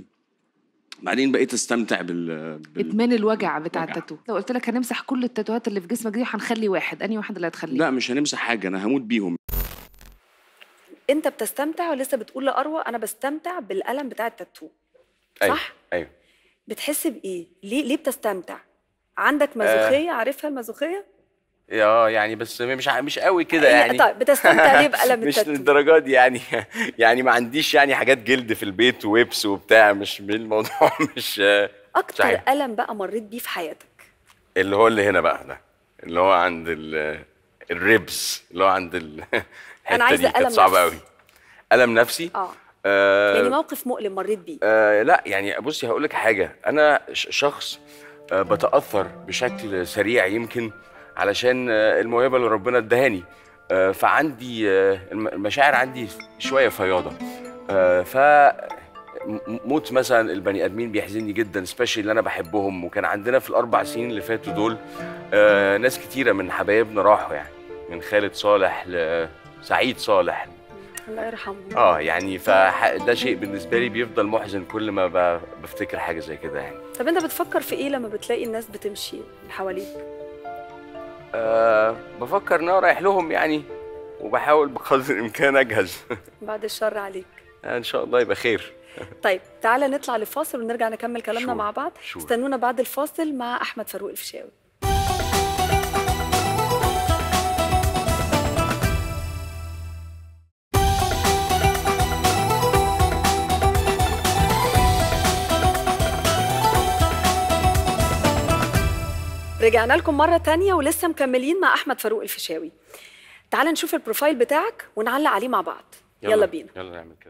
بعدين بقيت استمتع بال, بال... ادمان الوجع بتاع التاتو. لو قلت لك هنمسح كل التاتوهات اللي في جسمك دي وهنخلي واحد، انهي واحد اللي هتخليه؟ لا مش هنمسح حاجه، انا هموت بيهم. انت بتستمتع ولسه بتقول لاروى انا بستمتع بالالم بتاع التاتو، صح؟ ايوه ايوه. بتحس بايه؟ ليه ليه بتستمتع؟ عندك مازوخيه؟ آه. عارفها المازوخيه؟ اه يعني بس مش مش قوي كده يعني. طيب بتستمتع ليه بألم التاتو؟ مش للدرجه دي يعني يعني ما عنديش يعني حاجات جلد في البيت ويبس وبتاع، مش الموضوع مش اكتر مش ألم بقى مريت بيه في حياتك اللي هو اللي هنا بقى ده، اللي هو عند الريبس، اللي هو عند الحته انا عايزه ألم صعب قوي. ألم نفسي؟ اه, آه يعني موقف مؤلم مريت بيه. آه لا يعني بصي هقول لك حاجه، انا شخص آه بتاثر بشكل سريع يمكن علشان الموهبه اللي ربنا ادهاني، فعندي المشاعر عندي شويه فياضه، ف موت مثلا البني ادمين بيحزنني جدا، سبيشالي اللي انا بحبهم، وكان عندنا في الاربع سنين اللي فاتوا دول ناس كتيره من حبايبنا راحوا يعني، من خالد صالح لسعيد صالح الله يرحمه. اه يعني فده شيء بالنسبه لي بيفضل محزن كل ما بفتكر حاجه زي كده يعني. طب انت بتفكر في ايه لما بتلاقي الناس بتمشي من حواليك؟ أه بفكر ان انا رايح لهم يعني، وبحاول بقدر الامكان اجهز. بعد الشر عليك. ان شاء الله يبقى خير. طيب تعالى نطلع لفاصل ونرجع نكمل كلامنا شور. مع بعض. شور. استنونا بعد الفاصل مع احمد فاروق الفيشاوي. رجعنا لكم مرة تانية ولسه مكملين مع أحمد فاروق الفيشاوي. تعال نشوف البروفايل بتاعك ونعلق عليه مع بعض. يلا, يلا بينا. يلا نعمل كده.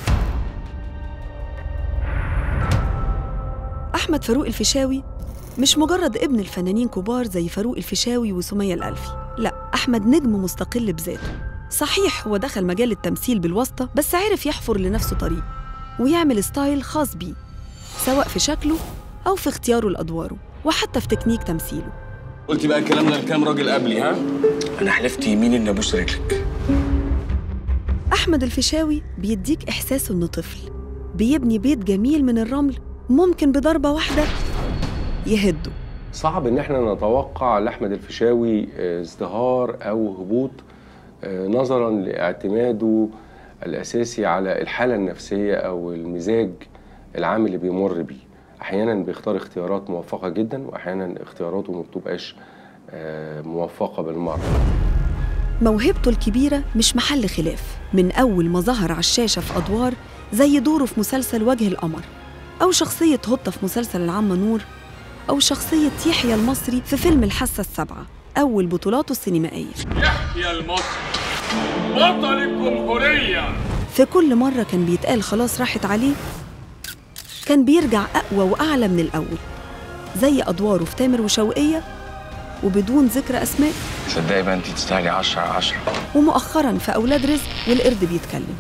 أحمد فاروق الفيشاوي مش مجرد ابن الفنانين كبار زي فاروق الفيشاوي وسمية الألفي، لا، أحمد نجم مستقل بذاته. صحيح هو دخل مجال التمثيل بالواسطة، بس عرف يحفر لنفسه طريق ويعمل ستايل خاص بيه، سواء في شكله أو في اختياره لأدواره وحتى في تكنيك تمثيله. قلتي بقى الكلام ده لكام راجل قبلي؟ ها؟ انا حلفت يمين اني ابوس رجلك. أحمد الفيشاوي بيديك إحساس إنه طفل بيبني بيت جميل من الرمل، ممكن بضربة واحدة يهده. صعب إن احنا نتوقع لأحمد الفيشاوي ازدهار أو هبوط نظراً لاعتماده الأساسي على الحالة النفسية أو المزاج العام اللي بيمر بيه. أحياناً بيختار اختيارات موفقة جداً، وأحياناً اختياراته ما بتبقاش موفقة بالمرة. موهبته الكبيرة مش محل خلاف من أول ما ظهر على الشاشة في أدوار زي دوره في مسلسل وجه القمر، أو شخصية هطة في مسلسل العمة نور، أو شخصية يحيى المصري في فيلم الحاسة السابعة أول بطولاته السينمائية. يحيى المصري بطل الجمهورية. في كل مرة كان بيتقال خلاص راحت عليه، كان بيرجع أقوى وأعلى من الأول، زي أدواره في تامر وشوقية وبدون ذكر أسماء. صدقي بقى أنت تستاهلي عشرة على عشرة. ومؤخراً في أولاد رزق والقرد بيتكلم.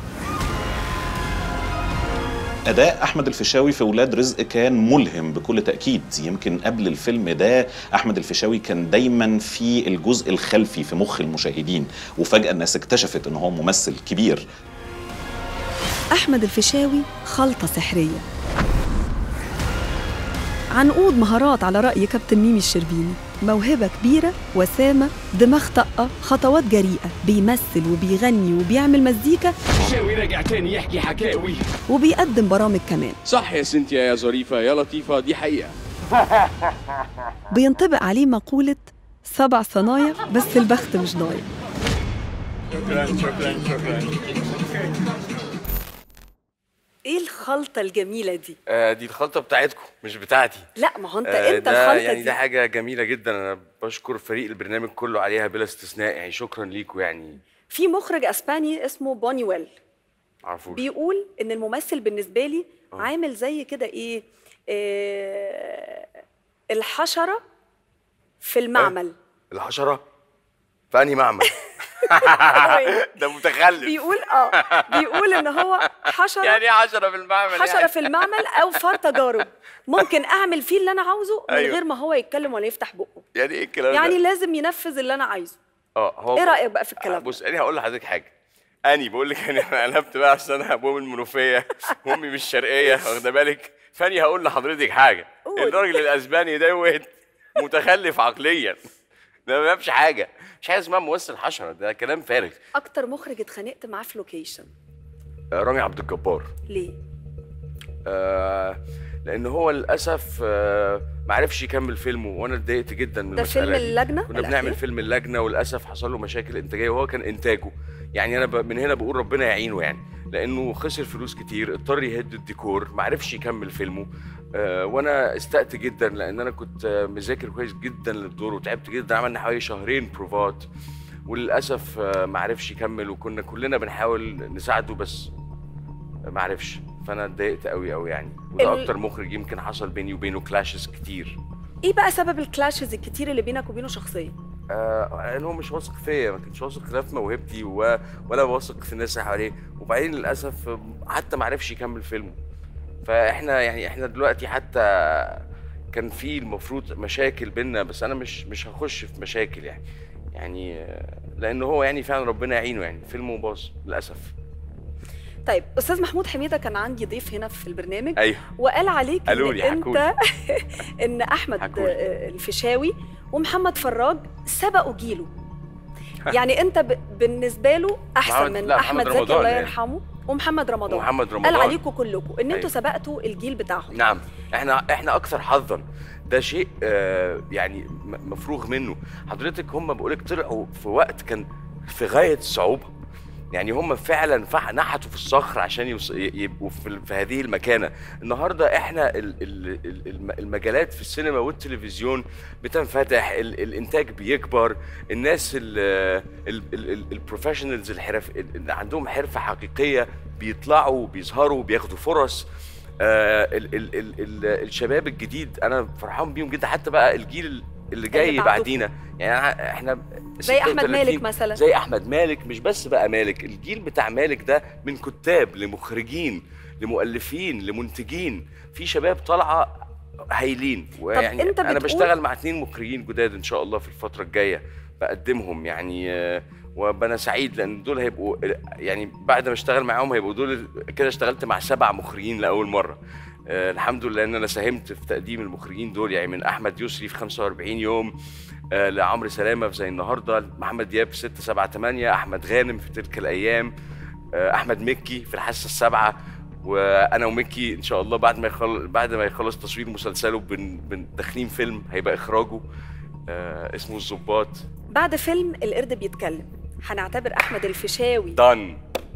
أداء أحمد الفيشاوي في ولاد رزق كان ملهم بكل تأكيد. يمكن قبل الفيلم ده أحمد الفيشاوي كان دايما في الجزء الخلفي في مخ المشاهدين، وفجأة الناس اكتشفت إن هو ممثل كبير. أحمد الفيشاوي خلطة سحرية، عنقود مهارات على رأي كابتن ميمي الشربيني، موهبة كبيرة، وسامة، دماغ طاقة، خطوات جريئة، بيمثل وبيغني وبيعمل مزيكا، شاوي راجع تاني يحكي حكاوي، وبيقدم برامج كمان. صح يا سنتيا يا ظريفة يا لطيفة، دي حقيقة. بينطبق عليه مقولة سبع صنايع بس البخت مش ضايع. شكرا شكرا شكرا. ايه الخلطة الجميلة دي؟ آه دي الخلطة بتاعتكم مش بتاعتي. لا ما هو انت آه انت الخلطة يعني دي. ده حاجة جميلة جدا، انا بشكر فريق البرنامج كله عليها بلا استثناء، يعني شكرا ليكم. يعني في مخرج اسباني اسمه بونيويل عارفوش، بيقول ان الممثل بالنسبة لي أوه. عامل زي كده ايه, إيه الحشرة في المعمل. أه؟ الحشرة في انهي معمل؟ ده متخلف. بيقول اه بيقول ان هو حشره. يعني ايه حشره في المعمل؟ حشره يعني في المعمل او فار تجارب، ممكن اعمل فيه اللي انا عاوزه من أيوه. غير ما هو يتكلم ولا يفتح بقه. يعني ايه الكلام يعني ده؟ لازم ينفذ اللي انا عايزه. اه هو ايه رايك بقى في الكلام؟ بص انا هقول لحضرتك حاجه، اني بقول لك انا قلبت بقى عشان انا ابويا من المنوفيه وامي من الشرقيه، واخده بالك؟ فاني هقول لحضرتك حاجه، الراجل الاسباني دوت متخلف عقليا، ده ما فيش حاجه، مش حاجه اسمها ممثل حشره، ده كلام فارغ. اكتر مخرج اتخانقت معاه في لوكيشن؟ آه رامي عبد الجبار. ليه؟ آه لان هو للاسف آه ما عرفش يكمل فيلمه، وانا اتضايقت جدا من ده فيلم اللجنه. كنا بنعمل فيلم اللجنه وللاسف حصل له مشاكل انتاجيه، وهو كان انتاجه، يعني انا من هنا بقول ربنا يعينه، يعني لانه خسر فلوس كتير، اضطر يهد الديكور، ما عرفش يكمل فيلمه. آه وانا استأت جدا لان انا كنت آه مذاكر كويس جدا للدور وتعبت جدا، عملنا حوالي شهرين بروفات، وللاسف آه ما عرفش يكمل، وكنا كلنا بنحاول نساعده بس ما عرفش، فانا اتضايقت قوي قوي يعني. وده ال... اكتر مخرج يمكن حصل بيني وبينه كلاشز كتير. ايه بقى سبب الكلاشز الكتير اللي بينك وبينه شخصيا؟ آه ان هو مش واثق فيا، ما كانش واثق لا في موهبتي و... ولا واثق في الناس اللي حواليه، وبعدين للاسف حتى ما عرفش يكمل فيلمه. فاحنا يعني احنا دلوقتي حتى كان في المفروض مشاكل بينا، بس انا مش مش هخش في مشاكل يعني يعني لان هو يعني فعلا ربنا يعينه، يعني فيلمه باظ للاسف. طيب استاذ محمود حميده كان عندي ضيف هنا في البرنامج. أيوه. وقال عليك ان انت ان احمد حكولي. الفيشاوي ومحمد فراج سبقوا جيله، يعني انت ب... بالنسبه له احسن من احمد زكي الله يرحمه ومحمد رمضان ومحمد رمضان قال عليكم كلكم ان انتوا أيوة. سبقتوا الجيل بتاعهم. نعم، احنا احنا اكثر حظا، ده شيء آه يعني مفروغ منه. حضرتك هم بقولك طلعوا في وقت كان في غايه الصعوبه، يعني هم فعلا نحتوا في الصخر عشان يبقوا في, في هذه المكانه. النهارده احنا ال ال المجالات في السينما والتلفزيون بتنفتح، ال الانتاج بيكبر، الناس البروفيشنالز الحرف اللي عندهم حرفه حقيقيه بيطلعوا بيظهروا بياخدوا فرص. آه ال ال ال ال الشباب الجديد انا فرحان بيهم جدا، حتى بقى الجيل اللي جاي اللي بعدينا، يعني احنا زي احمد مالك مثلا، زي احمد مالك، مش بس بقى مالك، الجيل بتاع مالك ده من كتاب لمخرجين لمؤلفين لمنتجين، في شباب طالعه هايلين. ويعني انت انا بشتغل مع اتنين مخرجين جداد ان شاء الله في الفتره الجايه بقدمهم، يعني وانا سعيد لان دول هيبقوا يعني بعد ما اشتغل معاهم هيبقوا دول كده اشتغلت مع سبع مخرجين لاول مره. أه الحمد لله ان انا ساهمت في تقديم المخرجين دول، يعني من احمد يسري في خمسة وأربعين يوم، أه لعمرو سلامه في زي النهارده، محمد دياب في ستة سبعة تمانية، احمد غانم في تلك الايام، أه احمد مكي في الحاسه السابعه، وانا ومكي ان شاء الله بعد ما يخلص بعد ما يخلص تصوير مسلسله بن بن داخلين فيلم هيبقى اخراجه أه اسمه الضباط. بعد فيلم القرد بيتكلم هنعتبر احمد الفيشاوي دان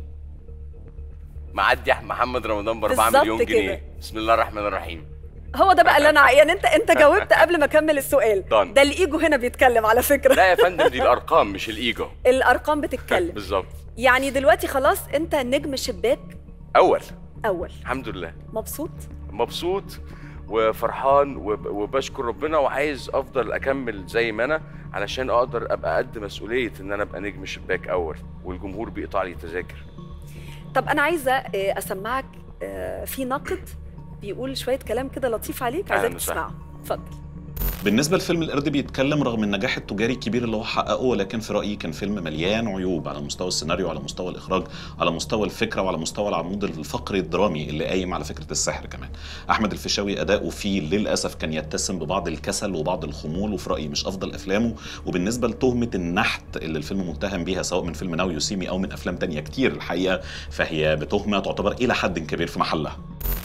معدي محمد رمضان ب أربعة مليون جنيه. بسم الله الرحمن الرحيم. هو ده بقى اللي انا يعني انت انت جاوبت قبل ما اكمل السؤال. دان. ده الايجو هنا بيتكلم على فكره. لا يا فندم، دي الارقام مش الايجو. الارقام بتتكلم بالظبط. يعني دلوقتي خلاص انت نجم شباك اول اول الحمد لله. مبسوط مبسوط وفرحان وبشكر ربنا، وعايز افضل اكمل زي ما انا علشان اقدر ابقى قد مسؤوليه ان انا ابقى نجم شباك اول والجمهور بيقطع لي تذاكر. طب انا عايزه اسمعك في ناقد بيقول شويه كلام كده لطيف عليك، عايزاك تسمعه. اتفضل. بالنسبه لفيلم القرد بيتكلم، رغم النجاح التجاري الكبير اللي هو حققه، ولكن في رايي كان فيلم مليان عيوب على مستوى السيناريو، على مستوى الاخراج، على مستوى الفكره، وعلى مستوى العمود الفقري الدرامي اللي قايم على فكره السحر كمان. احمد الفيشاوي اداؤه فيه للاسف كان يتسم ببعض الكسل وبعض الخمول، وفي رايي مش افضل افلامه. وبالنسبه لتهمه النحت اللي الفيلم متهم بيها سواء من فيلم ناو يو سي مي او من افلام تانية كتير الحقيقه، فهي بتهمه تعتبر الى حد كبير في محلها.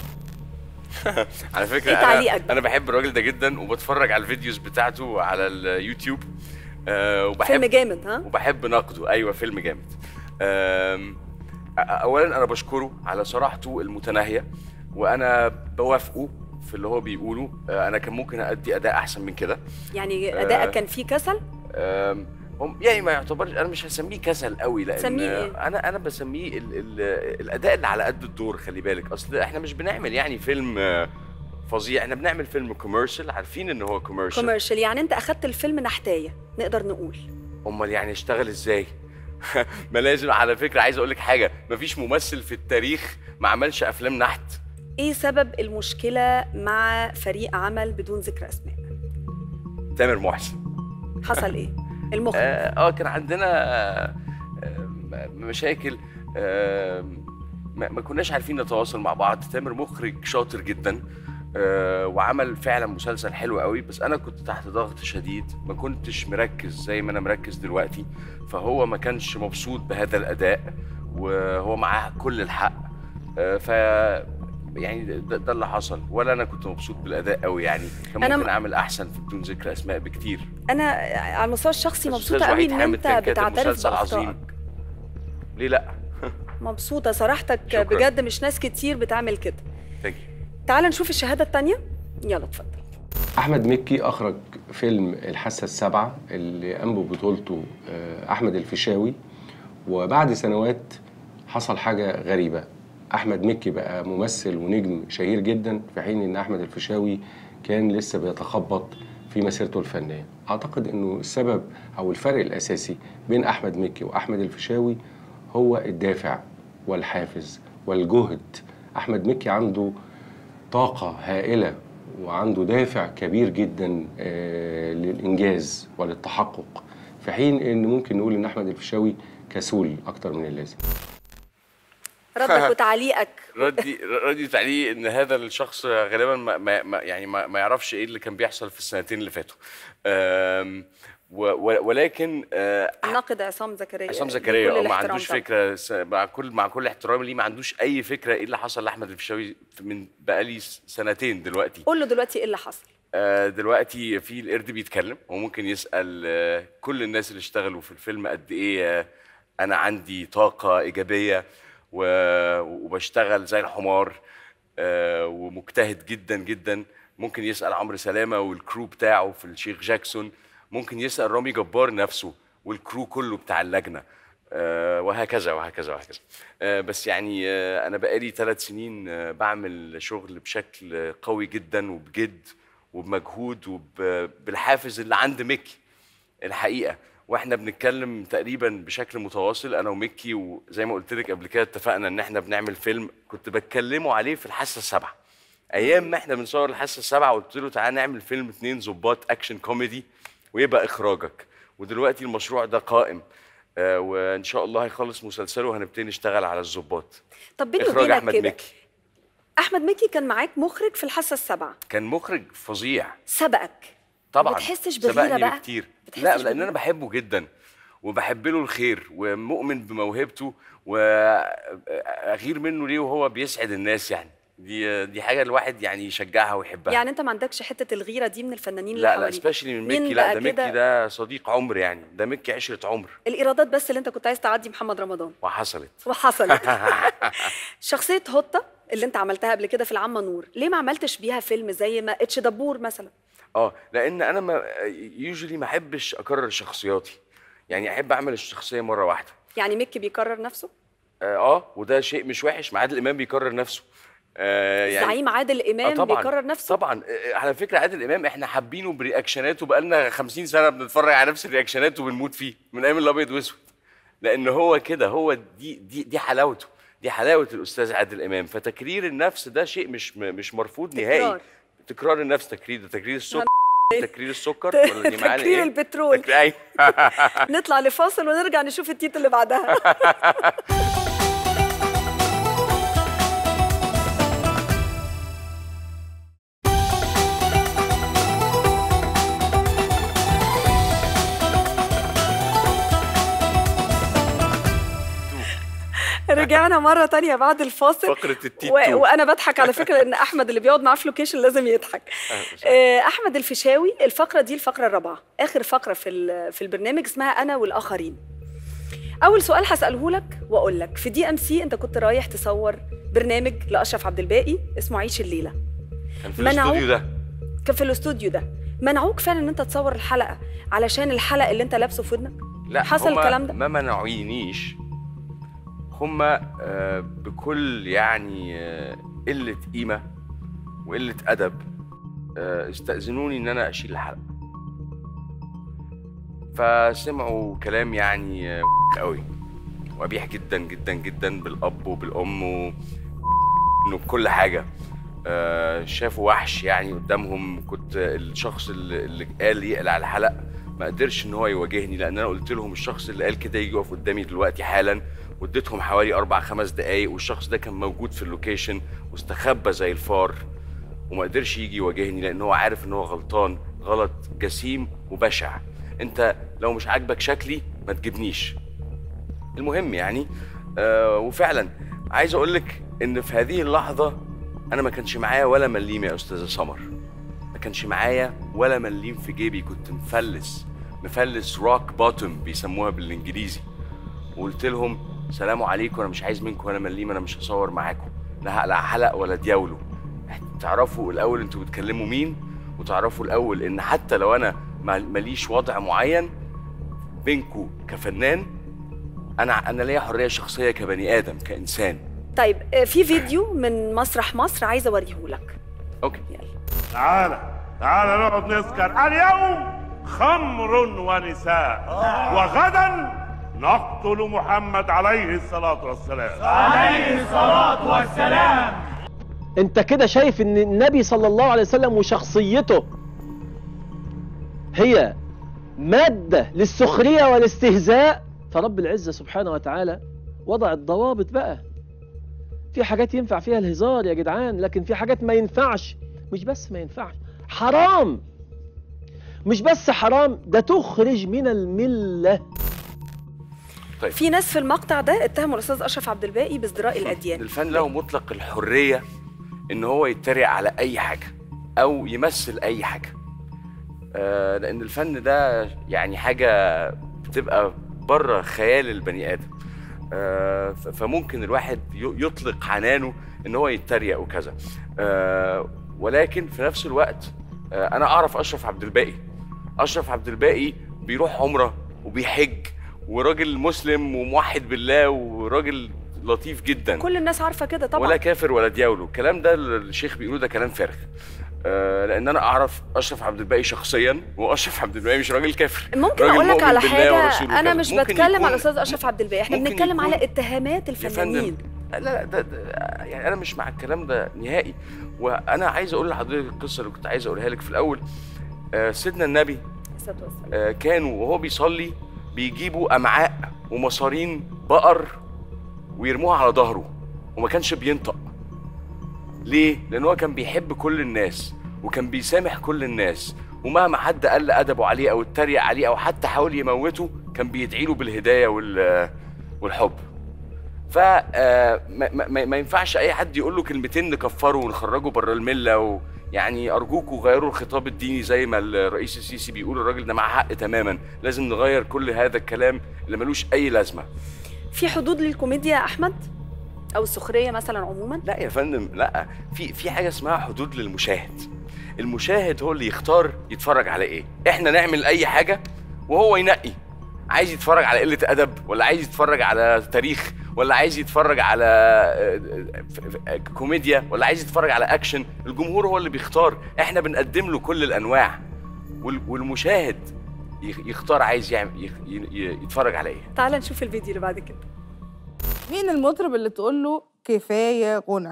على فكره انا انا بحب الراجل ده جدا، وبتفرج على الفيديوز بتاعته على اليوتيوب. أه وبحب فيلم جامد. ها وبحب نقده. ايوه فيلم جامد. أه اولا انا بشكره على صراحته المتناهيه، وانا بوافقه في اللي هو بيقوله. أه انا كان ممكن ادي اداء احسن من كده. يعني اداءك أه كان فيه كسل؟ أه يعني ما يعتبرش، انا مش هسميه كسل قوي، لان إيه؟ انا انا بسميه ال ال الاداء اللي على قد الدور. خلي بالك، اصل احنا مش بنعمل يعني فيلم فظيع، احنا بنعمل فيلم كوميرشال، عارفين ان هو كوميرشال. كوميرشال يعني انت اخدت الفيلم نحتايه نقدر نقول. امال يعني اشتغل ازاي؟ ما لازم. على فكره عايز اقول لك حاجه، مفيش ممثل في التاريخ ما عملش افلام نحت. ايه سبب المشكله مع فريق عمل بدون ذكر اسماء؟ تامر محسن. حصل ايه؟ المخرج. اه, آه كان عندنا آه مشاكل، آه ما كناش عارفين نتواصل مع بعض. تامر مخرج شاطر جدا، آه وعمل فعلا مسلسل حلو قوي، بس انا كنت تحت ضغط شديد، ما كنتش مركز زي ما انا مركز دلوقتي، فهو ما كانش مبسوط بهذا الاداء، وهو معاه كل الحق. آه ف يعني ده, ده اللي حصل. ولا انا كنت مبسوط بالاداء قوي، يعني كان ممكن م... اعمل احسن في بدون ذكر اسماء بكتير. انا على المستوى الشخصي مبسوطه قوي ان انت بتعترف باخطائك. ليه لا؟ مبسوطه صراحتك. شكرا. بجد مش ناس كتير بتعمل كده. ثانك تعال نشوف الشهاده الثانيه. يلا اتفضل. احمد مكي اخرج فيلم الحاسه السابعه اللي قام ببطولته احمد الفيشاوي، وبعد سنوات حصل حاجه غريبه. احمد مكي بقى ممثل ونجم شهير جدا، في حين ان احمد الفيشاوي كان لسه بيتخبط في مسيرته الفنيه. اعتقد انه السبب او الفرق الاساسي بين احمد مكي واحمد الفيشاوي هو الدافع والحافز والجهد. احمد مكي عنده طاقه هائله وعنده دافع كبير جدا آه للانجاز وللتحقق، في حين ان ممكن نقول ان احمد الفيشاوي كسول اكتر من اللازم. ردك وتعليقك. ردي ردي وتعليقي ان هذا الشخص غالبا ما, ما يعني ما, ما يعرفش ايه اللي كان بيحصل في السنتين اللي فاتوا. ولكن آه الناقد عصام زكريا عصام زكريا ما عندوش فكره مع كل مع كل احترامي ليه، ما عندوش اي فكره ايه اللي حصل لاحمد الفيشاوي من بقالي سنتين دلوقتي. قول له دلوقتي ايه اللي حصل. آه دلوقتي في القرد بيتكلم وممكن يسال آه كل الناس اللي اشتغلوا في الفيلم قد ايه آه انا عندي طاقه ايجابيه وبشتغل زي الحمار آه ومجتهد جدا جدا. ممكن يسال عمرو سلامه والكرو بتاعه في الشيخ جاكسون، ممكن يسال رامي جبار نفسه والكرو كله بتاع اللجنه آه وهكذا وهكذا وهكذا. آه بس يعني آه انا بقالي ثلاث سنين آه بعمل شغل بشكل قوي جدا وبجد وبمجهود وبالحافز اللي عند ميكي الحقيقه، واحنا بنتكلم تقريبا بشكل متواصل انا وميكي، وزي ما قلت لك قبل كده اتفقنا ان احنا بنعمل فيلم كنت بتكلمه عليه في الحاسه السابعه. ايام ما احنا بنصور الحاسه السابعه قلت له تعالى نعمل فيلم اتنين ظباط اكشن كوميدي ويبقى اخراجك، ودلوقتي المشروع ده قائم آه وان شاء الله هيخلص مسلسله وهنبتدي نشتغل على الظباط. طب بيني اخراج وبينك احمد كده مكي. احمد مكي كان معاك مخرج في الحاسه السابعه، كان مخرج فظيع سبقك طبعا. ما بتحسش بغيره بقى كتير؟ لا لان انا بحبه جدا وبحب له الخير ومؤمن بموهبته، واغير منه ليه وهو بيسعد الناس. يعني دي دي حاجه الواحد يعني يشجعها ويحبها. يعني انت ما عندكش حته الغيره دي من الفنانين اللي لا حواليك؟ لا سبيشالي من ميكي. لا ده ميكي ده صديق عمر، يعني ده ميكي عشره عمر. الايرادات بس اللي انت كنت عايز تعدي محمد رمضان وحصلت وحصلت شخصيه هوتا اللي انت عملتها قبل كده في العمه نور، ليه ما عملتش بيها فيلم زي ما اتش دبور مثلا؟ اه لان انا ما يوجولي ما احبش اكرر شخصياتي، يعني احب اعمل الشخصيه مره واحده. يعني ميكي بيكرر نفسه؟ اه, آه وده شيء مش وحش. عادل امام بيكرر نفسه. آه يعني زعيم عادل امام آه طبعًا بيكرر نفسه طبعا. آه على فكره عادل امام احنا حابينه برياكشناته بقالنا خمسين سنه بنتفرج على نفس الرياكشنات وبنموت فيه من ايام الابيض واسود، لان هو كده، هو دي دي دي حلاوته، دي حلاوه الاستاذ عادل امام. فتكرير النفس ده شيء مش مش مرفوض نهائي. تكرار, تكرار النفس تكرير تكرير السكر تكرير السكر ولا دي معانا تكرير ايه؟ البترول. نطلع لفاصل ونرجع نشوف التيت اللي بعدها. رجعنا مرة تانية بعد الفاصل. فقرة التيت و... وأنا بضحك على فكرة لأن أحمد اللي بيقعد معاه في لوكيشن لازم يضحك. آه أحمد الفيشاوي، الفقرة دي الفقرة الرابعة، آخر فقرة في في البرنامج اسمها أنا والآخرين. أول سؤال هسأله لك وأقول لك، في دي أم سي أنت كنت رايح تصور برنامج لأشرف عبد الباقي اسمه عيش الليلة. كان في الاستوديو ده. كان في الاستوديو ده. منعوك فعلا إن أنت تصور الحلقة علشان الحلق اللي أنت لابسه في ودنك؟ لا حصل الكلام ده؟ ما منعونيش، هما بكل يعني قلة قيمة وقلة أدب استأذنوني إن أنا أشيل الحلقة، فسمعوا كلام يعني قوي وقبيح جدا جدا جدا بالأب وبالأم وإنه بكل حاجة. شافوا وحش يعني قدامهم. كنت الشخص اللي قال يقلع الحلقة ما قدرش إن هو يواجهني، لأن أنا قلت لهم الشخص اللي قال كده يجي يقف قدامي دلوقتي حالا، واديتهم حوالي أربع خمس دقايق، والشخص ده كان موجود في اللوكيشن واستخبى زي الفار وما قدرش يجي يواجهني، لأن هو عارف إن هو غلطان غلط جسيم وبشع. أنت لو مش عاجبك شكلي ما تجيبنيش. المهم يعني آه وفعلا عايز أقول لك إن في هذه اللحظة أنا ما كانش معايا ولا مليم يا أستاذة سمر، ما كانش معايا ولا مليم في جيبي، كنت مفلس مفلس روك بوتوم بيسموها بالإنجليزي. وقلت لهم سلام عليكم، انا مش عايز منكم ولا مليم، انا مش هصور معاكم، لا هقلع حلق ولا دياولو. تعرفوا الاول انتوا بتكلموا مين، وتعرفوا الاول ان حتى لو انا ماليش وضع معين بينكم كفنان، انا انا ليا حريه شخصيه كبني ادم كانسان. طيب في فيديو من مسرح مصر عايزه اوريه لك. اوكي يلا تعالى تعالى نقعد نسكر. اليوم خمر ونساء وغدا نقتل محمد عليه الصلاة والسلام. عليه الصلاة والسلام. انت كده شايف ان النبي صلى الله عليه وسلم وشخصيته هي مادة للسخرية والاستهزاء؟ فرب العزة سبحانه وتعالى وضع الضوابط بقى. في حاجات ينفع فيها الهزار يا جدعان، لكن في حاجات ما ينفعش. مش بس ما ينفعش، حرام. مش بس حرام، ده تخرج من المله. طيب. في ناس في المقطع ده اتهموا الاستاذ اشرف عبد الباقي بازدراء الاديان. الفن له مطلق الحريه ان هو يتريق على اي حاجه او يمثل اي حاجه، آه لان الفن ده يعني حاجه بتبقى بره خيال البني ادم، آه فممكن الواحد يطلق عنانه ان هو يتريق وكذا، آه ولكن في نفس الوقت آه انا اعرف اشرف عبد الباقي. اشرف عبد الباقي بيروح عمره وبيحج، وراجل مسلم وموحد بالله وراجل لطيف جدا، كل الناس عارفه كده طبعا، ولا كافر ولا دياولو. الكلام ده الشيخ بيقوله ده كلام فارغ، آه لان انا اعرف اشرف عبد الباقي شخصيا، واشرف عبد الباقي مش راجل كافر، ممكن راجل اقول لك على حاجه، انا مش بتكلم على الاستاذ اشرف عبد الباقي، احنا بنتكلم على اتهامات الفنانين. لا لا ده, ده يعني انا مش مع الكلام ده نهائي. وانا عايز اقول لحضرتك القصه اللي كنت عايز اقولها لك في الاول. آه سيدنا النبي آه كانوا وهو بيصلي بيجيبوا امعاء ومصارين بقر ويرموها على ظهره وما كانش بينطق. ليه؟ لان هو كان بيحب كل الناس وكان بيسامح كل الناس، ومهما حد قل ادبه عليه او اتريق عليه او حتى حاول يموته كان بيدعي له بالهدايه والحب. ف ما, ما, ما ينفعش اي حد يقول له كلمتين نكفره ونخرجه بره المله. ويعني ارجوكوا غيروا الخطاب الديني زي ما الرئيس السيسي بيقول، الراجل ده معاه حق تماما. لازم نغير كل هذا الكلام اللي ملوش اي لازمه. في حدود للكوميديا يا احمد او السخريه مثلا عموما؟ لا يا فندم، لا، في في حاجه اسمها حدود للمشاهد. المشاهد هو اللي يختار يتفرج على ايه. احنا نعمل اي حاجه وهو ينقي، عايز يتفرج على قله ادب ولا عايز يتفرج على تاريخ ولا عايز يتفرج على كوميديا ولا عايز يتفرج على اكشن. الجمهور هو اللي بيختار، احنا بنقدم له كل الانواع والمشاهد يختار عايز يعمل يتفرج على ايه. تعال نشوف الفيديو اللي بعد كده. مين المطرب اللي تقول له كفايه غنى؟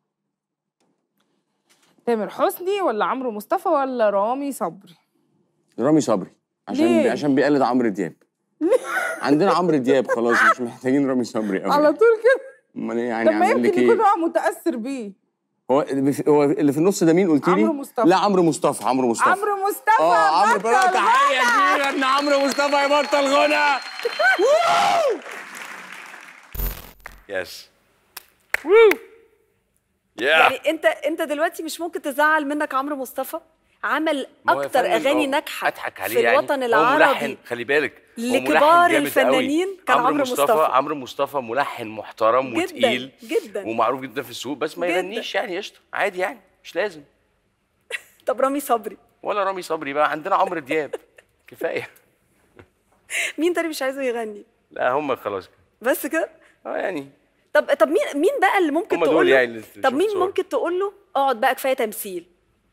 تامر حسني ولا عمرو مصطفى ولا رامي صبري؟ رامي صبري عشان بي... عشان بيقلد عمرو دياب. عندنا عمرو دياب خلاص، مش محتاجين رامي صبري قوي على طول كده. امال ايه يعني؟ طب ما يمكن إيه؟ يكون هو متاثر بيه. هو هو اللي في النص ده مين قلت لي؟ عمرو مصطفى. لا عمرو مصطفى. عمرو مصطفى عمرو مصطفى اه عمرو بطل مصطفى. تحيه كبيره ان عمرو مصطفى يبطل غنى. يس يعني انت انت دلوقتي مش ممكن تزعل منك عمرو مصطفى؟ عمل اكتر اغاني ناجحه في الوطن يعني العربي. هو ملحن، خلي بالك، لكبار الفنانين كان عمرو مصطفى. عمرو مصطفى ملحن محترم وتقيل جدا ومعروف جدا في السوق، بس ما يغنيش يعني قشطه عادي يعني مش لازم. طب رامي صبري؟ ولا رامي صبري بقى، عندنا عمرو دياب كفايه. مين تاني مش عايزه يغني؟ لا هم خلاص بس كده. اه يعني طب طب مين مين بقى اللي ممكن تقول له يعني طب مين صور. ممكن تقول له اقعد بقى كفايه تمثيل؟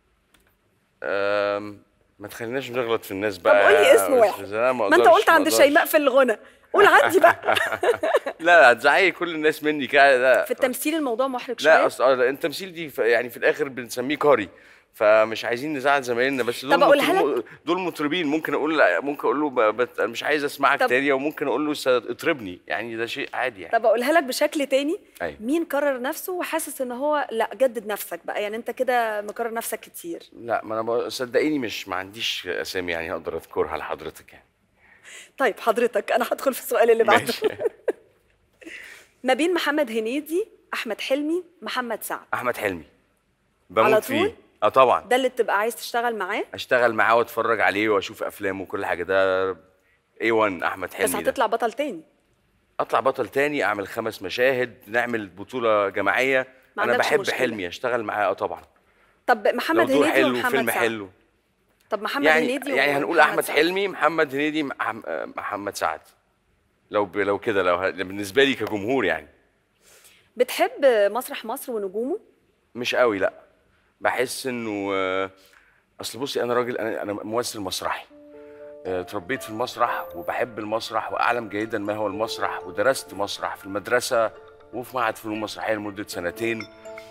أم... ما تخليناش نغلط في الناس بقى. طب قول لي اسم واحد. ما, ما انت قلت عند شيماء في الغنى، قول عندي بقى. لا لا هتزعلي كل الناس مني كده. في التمثيل الموضوع محرج شويه. لا اصل التمثيل دي يعني في الاخر بنسميه كاري، فمش عايزين نزعل زمايلنا. بس دول مطرب... دول مطربين. ممكن اقول ممكن اقول له بت... مش عايز اسمعك تاني، وممكن اقول له اطربني، يعني ده شيء عادي يعني. طب اقولها لك بشكل تاني. أيوة. مين قرر نفسه وحاسس ان هو لا جدد نفسك بقى، يعني انت كده مكرر نفسك كتير؟ لا ما انا صدقيني مش ما عنديش اسامي يعني اقدر اذكرها لحضرتك يعني. طيب حضرتك انا هدخل في السؤال اللي بعده. ما بين محمد هنيدي، احمد حلمي، محمد سعد. احمد حلمي بموت فيه. اه طبعا. ده اللي تبقى عايز تشتغل معاه؟ اشتغل معاه واتفرج عليه واشوف افلامه وكل حاجه. ده ايه وان احمد حلمي. بس هتطلع بطل تاني. اطلع بطل تاني، اعمل خمس مشاهد، نعمل بطوله جماعيه. انا بحب مشكلة. حلمي اشتغل معاه اه طبعا. طب محمد هنيدي حلو ومحمد فيلم سعد. حلو. طب محمد يعني هنيدي يعني هنقول احمد سعد. حلمي، محمد هنيدي، محمد سعد. لو ب... لو كده لو ه... بالنسبه لي كجمهور يعني. بتحب مسرح مصر ونجومه؟ مش قوي لا. بحس انه اصل بصي انا راجل، انا انا ممثل مسرحي. اتربيت في المسرح وبحب المسرح واعلم جيدا ما هو المسرح، ودرست مسرح في المدرسه وفي معهد فنون مسرحيه لمده سنتين،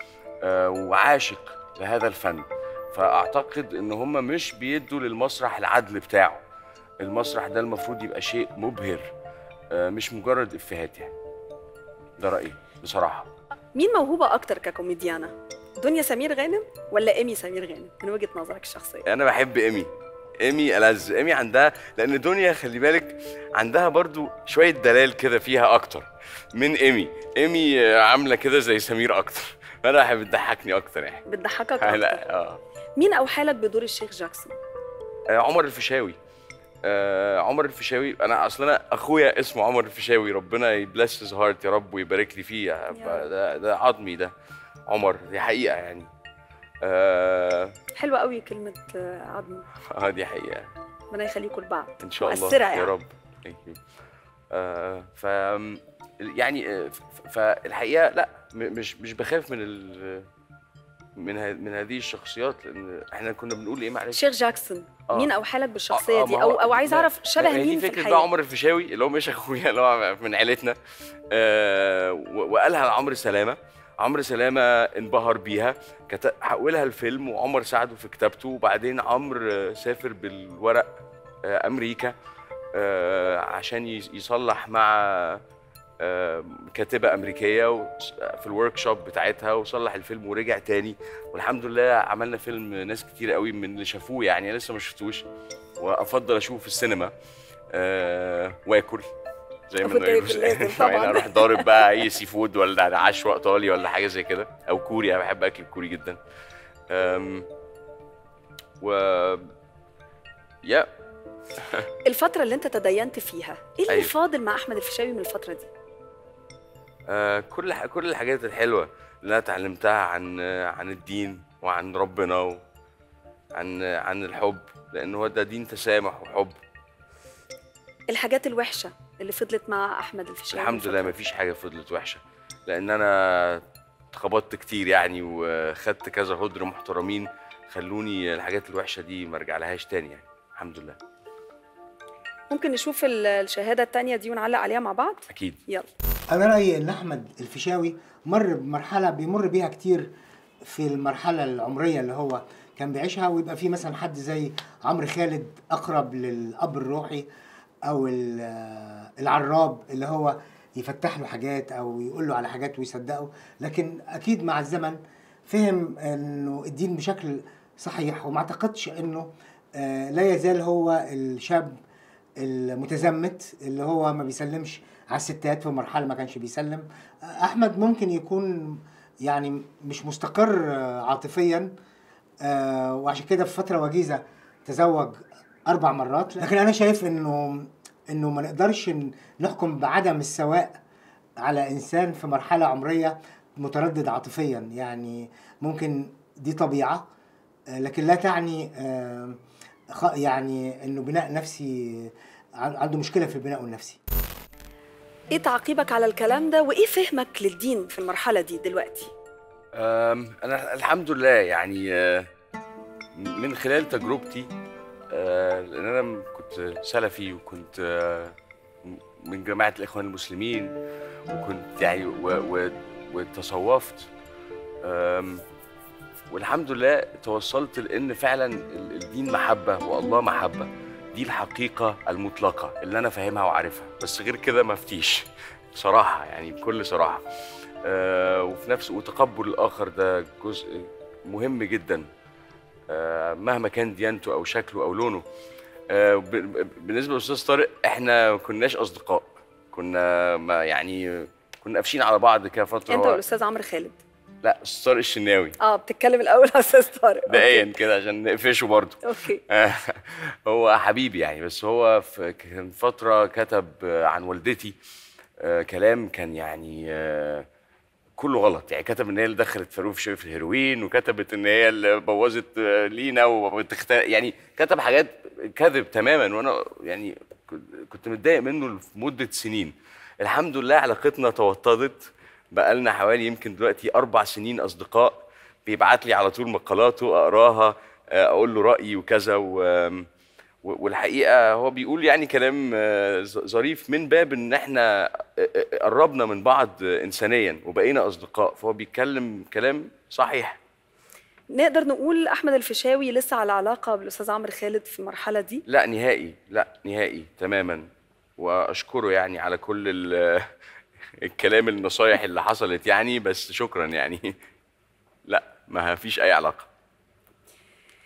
وعاشق لهذا الفن. فاعتقد ان هم مش بيدوا للمسرح العدل بتاعه. المسرح ده المفروض يبقى شيء مبهر، مش مجرد افيهات يعني. ده رايي بصراحه. مين موهوبه اكتر ككوميديانه؟ دنيا سمير غانم ولا ايمي سمير غانم من وجهه نظرك الشخصيه؟ انا بحب ايمي. ايمي ألذ. ايمي عندها، لان دنيا خلي بالك عندها برضو شويه دلال كده فيها اكتر من ايمي. ايمي عامله كده زي سمير اكتر، فانا بتضحكني اكتر يعني. بتضحكك اكتر. لا اه. مين اوحالك بدور الشيخ جاكسون؟ آه عمر الفيشاوي. آه عمر الفيشاوي، انا اصلا انا اخويا اسمه عمر الفيشاوي، ربنا يبلس هيز هارت يا رب ويبارك لي فيه. ده ده عظمي ده عمر، دي حقيقه يعني. آه حلوه قوي كلمه عظمي. اه دي حقيقه. ربنا يخليكم لبعض ان شاء الله يعني. يا رب. ثانك يو. آه ف يعني فالحقيقه لا مش مش بخاف من ال من من هذه الشخصيات، لان احنا كنا بنقول ايه معلش. شيخ جاكسون آه. مين اوحالك بالشخصيه آه آه دي، او او عايز اعرف شبه مين في الحقيقه؟ دي فكره بقى عمر الفيشاوي اللي هو مش اخويا، اللي هو من عيلتنا. آه وقالها لعمرو سلامه. عمرو سلامه انبهر بيها، حولها الفيلم وعمر ساعده في كتابته، وبعدين عمرو سافر بالورق آه امريكا آه عشان يصلح مع كاتبه امريكيه في الورك شوب بتاعتها، وصلح الفيلم ورجع تاني، والحمد لله عملنا فيلم ناس كتير قوي من اللي شافوه يعني. انا لسه ما شفتوش وافضل اشوفه في السينما أه واكل زي ما بنقول طبعا. اروح ضارب بقى اي سي فود ولا عشوة ايطالي ولا حاجه زي كده، او كوري. انا بحب اكل الكوري جدا. أم و يا الفتره اللي انت تدينت فيها ايه اللي أيوه. فاضل مع احمد الفيشاوي من الفتره دي؟ آه كل كل الحاجات الحلوه اللي انا اتعلمتها عن عن الدين وعن ربنا وعن عن الحب، لان هو ده دين تسامح وحب. الحاجات الوحشه اللي فضلت مع احمد الفيشاوي؟ الحمد لله ما فيش حاجه فضلت وحشه، لان انا اتخبطت كتير يعني، وخدت كذا هدر محترمين خلوني الحاجات الوحشه دي ما ارجع لهاش تاني يعني. الحمد لله. ممكن نشوف الشهاده الثانيه دي ونعلق عليها مع بعض؟ اكيد. يلا. أنا رأيي إن أحمد الفيشاوي مر بمرحلة بيمر بيها كتير في المرحلة العمرية اللي هو كان بيعيشها، ويبقى في مثلا حد زي عمرو خالد أقرب للأب الروحي أو العراب اللي هو يفتح له حاجات أو يقول له على حاجات ويصدقه، لكن أكيد مع الزمن فهم إنه الدين بشكل صحيح، وما أعتقدش إنه لا يزال هو الشاب المتزمت اللي هو ما بيسلمش على الستات. في مرحله ما كانش بيسلم. احمد ممكن يكون يعني مش مستقر عاطفيا، وعشان كده في فتره وجيزه تزوج اربع مرات، لكن انا شايف انه انه ما نقدرش نحكم بعدم السواء على انسان في مرحله عمريه متردد عاطفيا. يعني ممكن دي طبيعه، لكن لا تعني يعني انه بناء نفسي عنده مشكله في البناء النفسي. ايه تعقيبك على الكلام ده، وايه فهمك للدين في المرحله دي دلوقتي؟ انا الحمد لله يعني من خلال تجربتي، لان انا كنت سلفي وكنت من جماعه الاخوان المسلمين، وكنت يعني وتصوفت، والحمد لله توصلت لان فعلا الدين محبه والله محبه. دي الحقيقة المطلقة اللي أنا فاهمها وعارفها، بس غير كده ما فتيش بصراحة يعني، بكل صراحة. آه وفي نفس وتقبل الآخر ده جزء مهم جدا، آه مهما كان ديانته أو شكله أو لونه. آه بالنسبة للأستاذ طارق، إحنا ما كناش أصدقاء، كنا ما يعني كنا قافشين على بعض كده فترة. أنت والأستاذ عمرو خالد؟ لا، استاذ طارق الشناوي. اه بتتكلم الاول على استاذ طارق دقيقا كده عشان نقفشه برضه. اوكي. هو حبيبي يعني، بس هو في كان فتره كتب عن والدتي كلام كان يعني كله غلط يعني. كتب ان هي اللي دخلت فاروق الفيشاوي في الهيروين، وكتبت ان هي اللي بوظت لينا وبتخت... يعني كتب حاجات كذب تماما، وانا يعني كنت متضايق منه لمده سنين. الحمد لله علاقتنا توطدت، بقالنا حوالي يمكن دلوقتي أربع سنين أصدقاء. بيبعت لي على طول مقالاته أقراها، أقول له رأيي وكذا، والحقيقة هو بيقول يعني كلام ظريف من باب إن إحنا قربنا من بعض إنسانيا وبقينا أصدقاء، فهو بيتكلم كلام صحيح. نقدر نقول أحمد الفيشاوي لسه على علاقة بالأستاذ عمرو خالد في المرحلة دي؟ لا نهائي، لا نهائي تماما، وأشكره يعني على كل الكلام النصايح اللي حصلت يعني، بس شكرا يعني. لا ما فيش اي علاقه.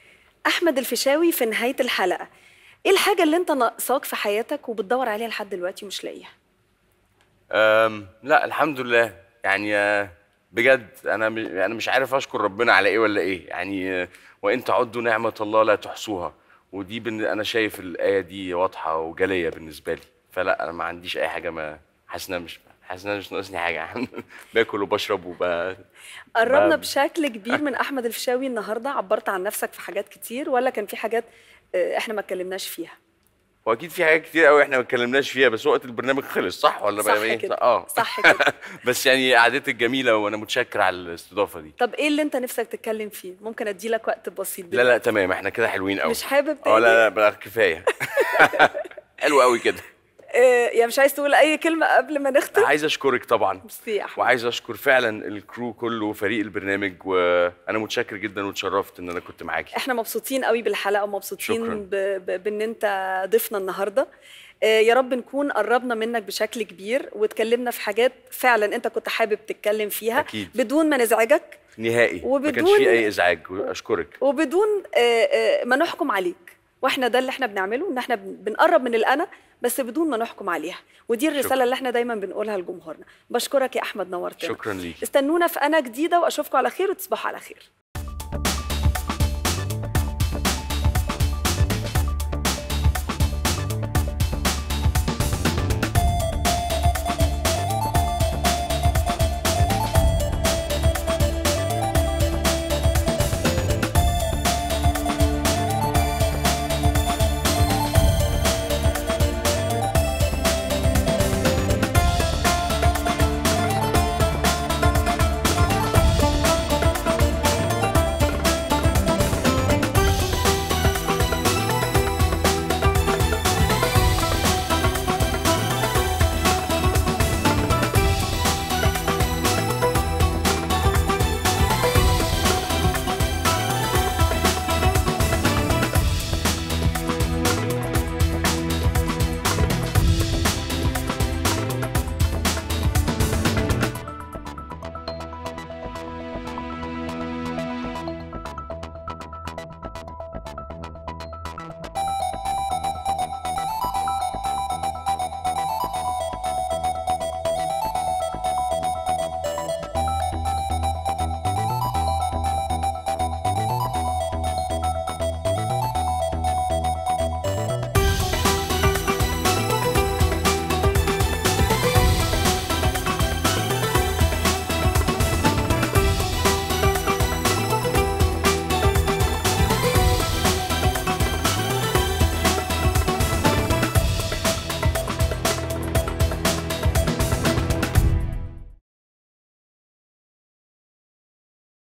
احمد الفيشاوي في نهايه الحلقه، ايه الحاجه اللي انت ناقصاك في حياتك وبتدور عليها لحد دلوقتي ومش لاقيها؟ أم لا الحمد لله يعني آه، بجد انا م- انا مش عارف اشكر ربنا على ايه ولا ايه يعني آه، وان تعدوا نعمه الله لا تحصوها. ودي بن... انا شايف الايه دي واضحه وجليه بالنسبه لي. فلا انا ما عنديش اي حاجه، ما حاسس ان أنا مش حاسس ان أنا مش ناقصني حاجه. باكل وبشرب وب قربنا ب- بشكل كبير من احمد الفيشاوي النهارده، عبرت عن نفسك في حاجات كتير ولا كان في حاجات آه، احنا ما اتكلمناش فيها؟ واكيد في حاجات كتير قوي احنا ما اتكلمناش فيها، بس وقت البرنامج خلص صح ولا صح بقى ايه؟ كده. اه صح كده. بس يعني قعدتك جميله وانا متشكر على الاستضافه دي. طب ايه اللي انت نفسك تتكلم فيه؟ ممكن ادي لك وقت بسيط لا دلوقتي. لا تمام احنا كده حلوين قوي. مش حابب اه تاني؟ لا لا بقى كفايه. حلو قوي كده. آه، يعني مش عايز تقول اي كلمه قبل ما نختم؟ عايز اشكرك طبعا، ميرسي يا احمد. وعايز اشكر فعلا الكرو كله فريق البرنامج، وانا متشكر جدا واتشرفت ان انا كنت معاكي. احنا مبسوطين قوي بالحلقه ومبسوطين شكراً. ب... ب... بان انت ضيفنا النهارده. آه، يا رب نكون قربنا منك بشكل كبير واتكلمنا في حاجات فعلا انت كنت حابب تتكلم فيها أكيد. بدون ما نزعجك نهائي ما كانش وبدون- في اي ازعاج، اشكرك. وبدون آه، آه، ما نحكم عليك. واحنا ده اللي احنا بنعمله، ان احنا بن- بنقرب من الانا بس بدون ما نحكم عليها، ودي الرساله شكراً. اللي احنا دايما بنقولها لجمهورنا. بشكرك يا احمد، نورتنا. شكرا ليكي. استنونا في انا جديده واشوفكم على خير وتصبحوا على خير.